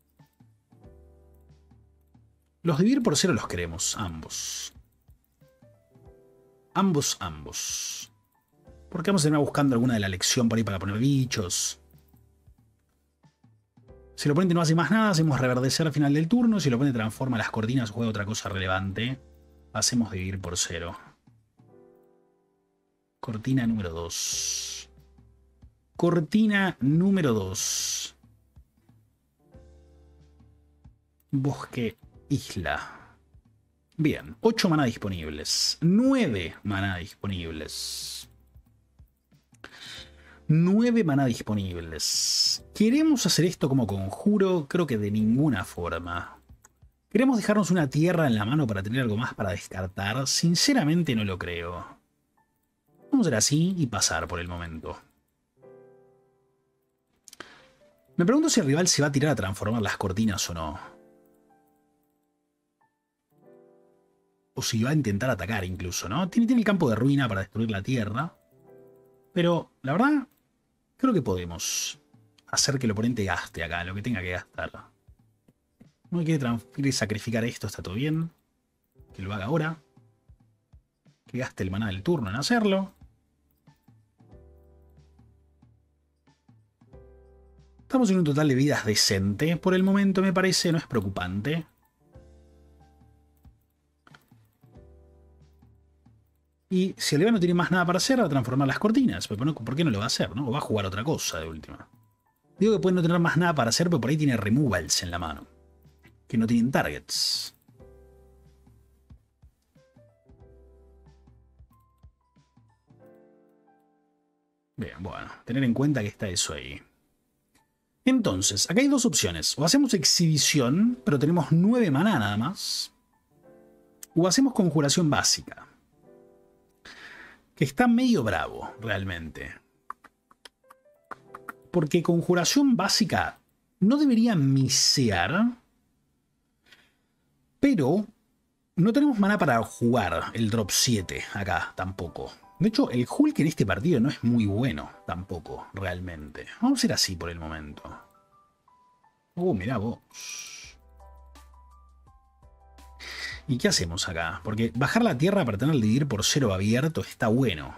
Los dividir por cero los queremos, ambos. Ambos, ambos. Porque vamos a terminar buscando alguna de la lección por ahí para poner bichos. Si el oponente no hace más nada, hacemos reverdecer al final del turno. Si el oponente transforma las cortinas o juega otra cosa relevante, hacemos dividir por cero. Cortina número dos. Cortina número dos. Bosque Isla. Bien, ocho maná disponibles. nueve maná disponibles. nueve maná disponibles. ¿Queremos hacer esto como conjuro? Creo que de ninguna forma. ¿Queremos dejarnos una tierra en la mano para tener algo más para descartar? Sinceramente no lo creo. Vamos a hacer así y pasar por el momento. Me pregunto si el rival se va a tirar a transformar las cortinas o no. O si va a intentar atacar incluso, ¿no? Tiene, tiene el campo de ruina para destruir la tierra. Pero, la verdad, creo que podemos hacer que el oponente gaste acá, lo que tenga que gastar. No quiere, quiere sacrificar esto, está todo bien. Que lo haga ahora. Que gaste el maná del turno en hacerlo. Estamos en un total de vidas decente. Por el momento me parece, no es preocupante. Y si el rival no tiene más nada para hacer, va a transformar las cortinas. Pero ¿por qué no lo va a hacer, no? O va a jugar otra cosa de última. Digo que puede no tener más nada para hacer, pero por ahí tiene removals en la mano. Que no tienen targets. Bien, bueno. Tener en cuenta que está eso ahí. Entonces, acá hay dos opciones. O hacemos exhibición, pero tenemos nueve maná nada más. O hacemos conjuración básica. Que está medio bravo, realmente. Porque conjuración básica no debería misear. Pero no tenemos maná para jugar el drop siete acá tampoco. De hecho, el Hulk en este partido no es muy bueno tampoco, realmente. Vamos a ser así por el momento. Oh, mirá vos. ¿Y qué hacemos acá? Porque bajar la tierra para tener el dividir por cero abierto está bueno.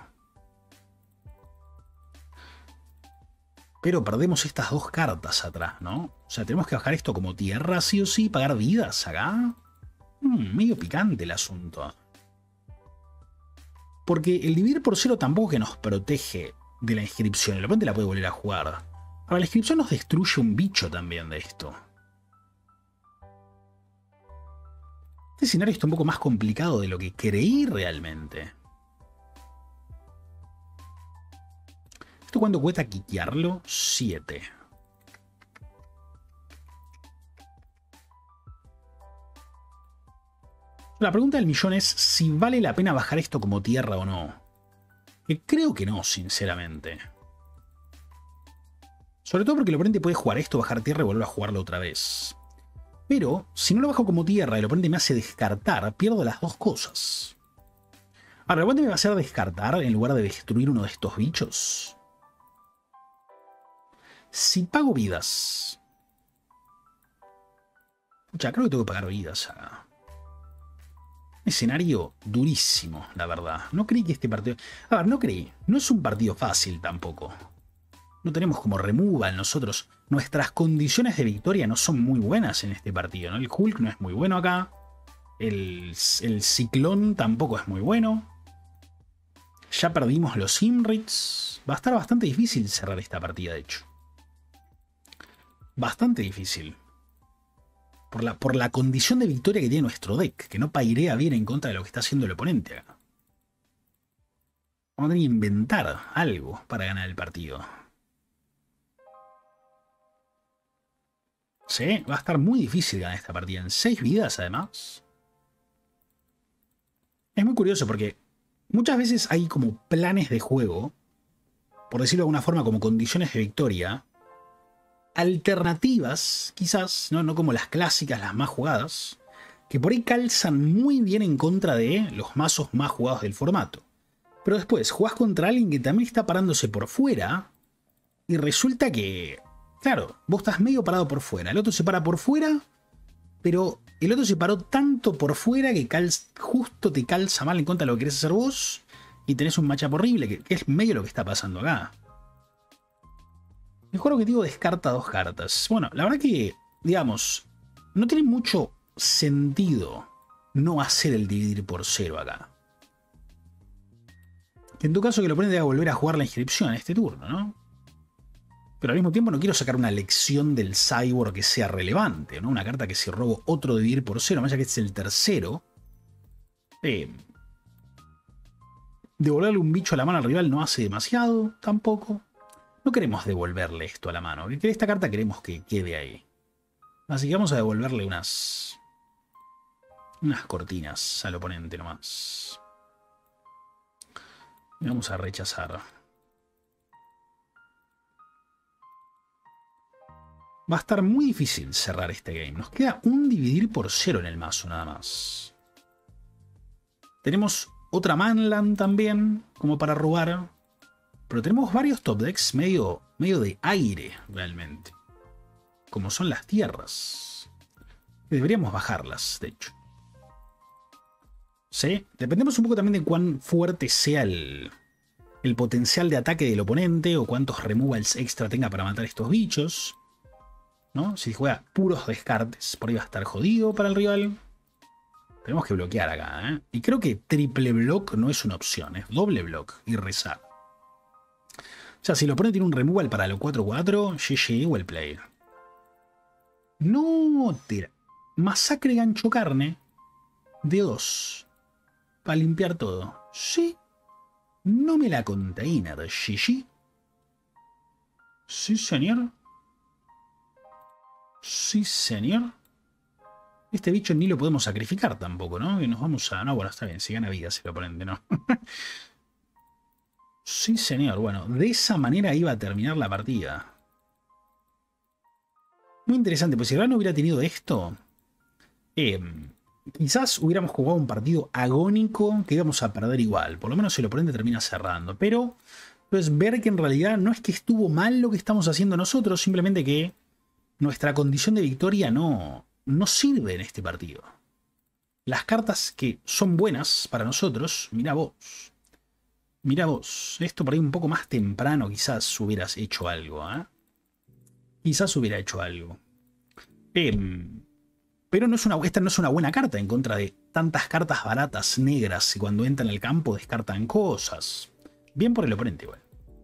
Pero perdemos estas dos cartas atrás, ¿no? O sea, tenemos que bajar esto como tierra sí o sí, pagar vidas acá. Hmm, medio picante el asunto. Porque el dividir por cero tampoco que nos protege de la inscripción. El oponente la puede volver a jugar. Ahora, la inscripción nos destruye un bicho también de esto. Este escenario está un poco más complicado de lo que creí realmente. ¿Esto cuánto cuesta quiquearlo? siete. La pregunta del millón es si vale la pena bajar esto como tierra o no. Que creo que no, sinceramente. Sobre todo porque el oponente puede jugar esto, bajar tierra y volver a jugarlo otra vez. Pero si no lo bajo como tierra y el oponente me hace descartar, pierdo las dos cosas. Ahora, ¿el oponente me va a hacer descartar en lugar de destruir uno de estos bichos? Si pago vidas... Ya, creo que tengo que pagar vidas acá. Escenario durísimo, la verdad. No creí que este partido... A ver, no creí. No es un partido fácil tampoco. No tenemos como removal nosotros. Nuestras condiciones de victoria no son muy buenas en este partido, ¿no? El Hulk no es muy bueno acá. El, el Ciclón tampoco es muy bueno. Ya perdimos los Imrits. Va a estar bastante difícil cerrar esta partida, de hecho. Bastante difícil. Por la, por la condición de victoria que tiene nuestro deck, que no pairea bien en contra de lo que está haciendo el oponente acá. Vamos a tener que inventar algo para ganar el partido. Sí, va a estar muy difícil ganar esta partida. En seis vidas, además. Es muy curioso porque muchas veces hay como planes de juego, por decirlo de alguna forma, como condiciones de victoria, alternativas, quizás, ¿no? No como las clásicas, las más jugadas, que por ahí calzan muy bien en contra de los mazos más jugados del formato. Pero después jugás contra alguien que también está parándose por fuera y resulta que, claro, vos estás medio parado por fuera, el otro se para por fuera, pero el otro se paró tanto por fuera que justo te calza mal en contra de lo que querés hacer vos y tenés un matchup horrible, que, que es medio lo que está pasando acá. El juego objetivo descarta dos cartas. Bueno, la verdad que, digamos, no tiene mucho sentido no hacer el dividir por cero acá. En tu caso que el oponente va a volver a jugar la inscripción en este turno, ¿no? Pero al mismo tiempo no quiero sacar una lección del Cyborg que sea relevante, ¿no? Una carta que si robo otro dividir por cero, más allá que este es el tercero. Eh, devolverle un bicho a la mano al rival no hace demasiado, tampoco. No queremos devolverle esto a la mano. Esta carta queremos que quede ahí. Así que vamos a devolverle unas... Unas cortinas al oponente nomás. Y vamos a rechazar. Va a estar muy difícil cerrar este game. Nos queda un dividir por cero en el mazo nada más. Tenemos otra Manland también, como para robar. Pero tenemos varios top decks medio, medio de aire, realmente. Como son las tierras. Deberíamos bajarlas, de hecho. ¿Sí? Dependemos un poco también de cuán fuerte sea el, el potencial de ataque del oponente o cuántos removals extra tenga para matar estos bichos, ¿no? Si juega puros descartes, por ahí va a estar jodido para el rival. Tenemos que bloquear acá, ¿eh? Y creo que triple block no es una opción, es doble block y rezar. O sea, si el oponente tiene un removal para lo cuatro cuatro, G G, well play. No, tira. Masacre gancho carne de dos. Para limpiar todo. Sí. No me la container, G G. Sí, señor. Sí, señor. Este bicho ni lo podemos sacrificar tampoco, ¿no? Y nos vamos a... No, bueno, está bien. Si gana vida si el oponente, ¿no? Sí, señor. Bueno, de esa manera iba a terminar la partida. Muy interesante, pues si el no hubiera tenido esto, eh, quizás hubiéramos jugado un partido agónico que íbamos a perder igual. Por lo menos el oponente termina cerrando. Pero pues ver que en realidad no es que estuvo mal lo que estamos haciendo nosotros, simplemente que nuestra condición de victoria no, no sirve en este partido. Las cartas que son buenas para nosotros, mira vos. Mira vos, esto por ahí un poco más temprano quizás hubieras hecho algo, ¿eh? Quizás hubiera hecho algo. Eh, pero no es una, esta no es una buena carta en contra de tantas cartas baratas negras y cuando entran al campo descartan cosas. Bien por el oponente igual.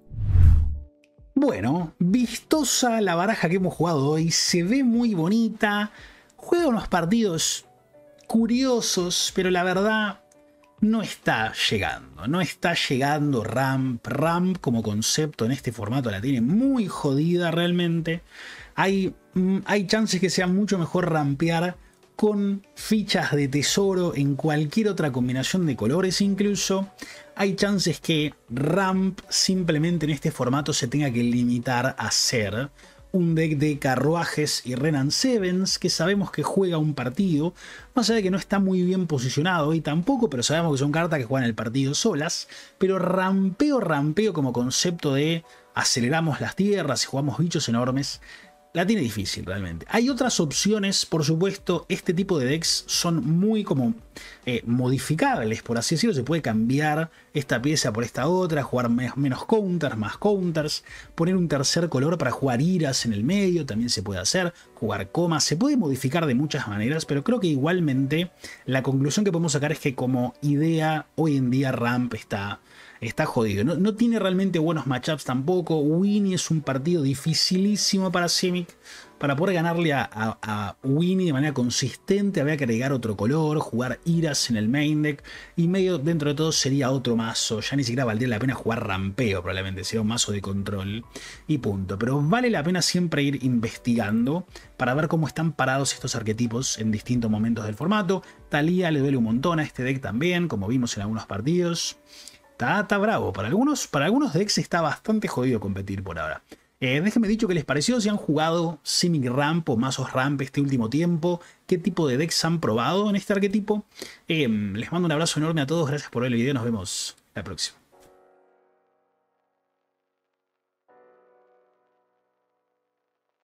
Bueno, vistosa la baraja que hemos jugado hoy. Se ve muy bonita. Juega unos partidos curiosos, pero la verdad... No está llegando, no está llegando Ramp. Ramp como concepto en este formato la tiene muy jodida realmente. Hay, hay chances que sea mucho mejor rampear con fichas de tesoro en cualquier otra combinación de colores incluso. Hay chances que Ramp simplemente en este formato se tenga que limitar a ser un deck de Carruajes y Renan Sevens, que sabemos que juega un partido, más allá de que no está muy bien posicionado y tampoco, pero sabemos que son cartas que juegan el partido solas, pero rampeo, rampeo como concepto de aceleramos las tierras y jugamos bichos enormes, la tiene difícil realmente. Hay otras opciones, por supuesto, este tipo de decks son muy como eh, modificables, por así decirlo. Se puede cambiar esta pieza por esta otra, jugar menos counters, más counters, poner un tercer color para jugar iras en el medio, también se puede hacer, jugar comas, se puede modificar de muchas maneras, pero creo que igualmente la conclusión que podemos sacar es que como idea, hoy en día Ramp está... Está jodido, no, no tiene realmente buenos matchups tampoco. Winnie es un partido dificilísimo para Simic. Para poder ganarle a, a, a Winnie de manera consistente había que agregar otro color, jugar iras en el main deck y medio dentro de todo sería otro mazo. Ya ni siquiera valdría la pena jugar rampeo, probablemente sería un mazo de control y punto. Pero vale la pena siempre ir investigando para ver cómo están parados estos arquetipos en distintos momentos del formato. Talía le duele un montón a este deck también, como vimos en algunos partidos. Está, está bravo. Para algunos, para algunos decks está bastante jodido competir por ahora. Eh, déjenme dicho qué les pareció, si han jugado Simic Ramp o mazos Ramp este último tiempo, qué tipo de decks han probado en este arquetipo. Eh, les mando un abrazo enorme a todos, gracias por ver el video, nos vemos la próxima.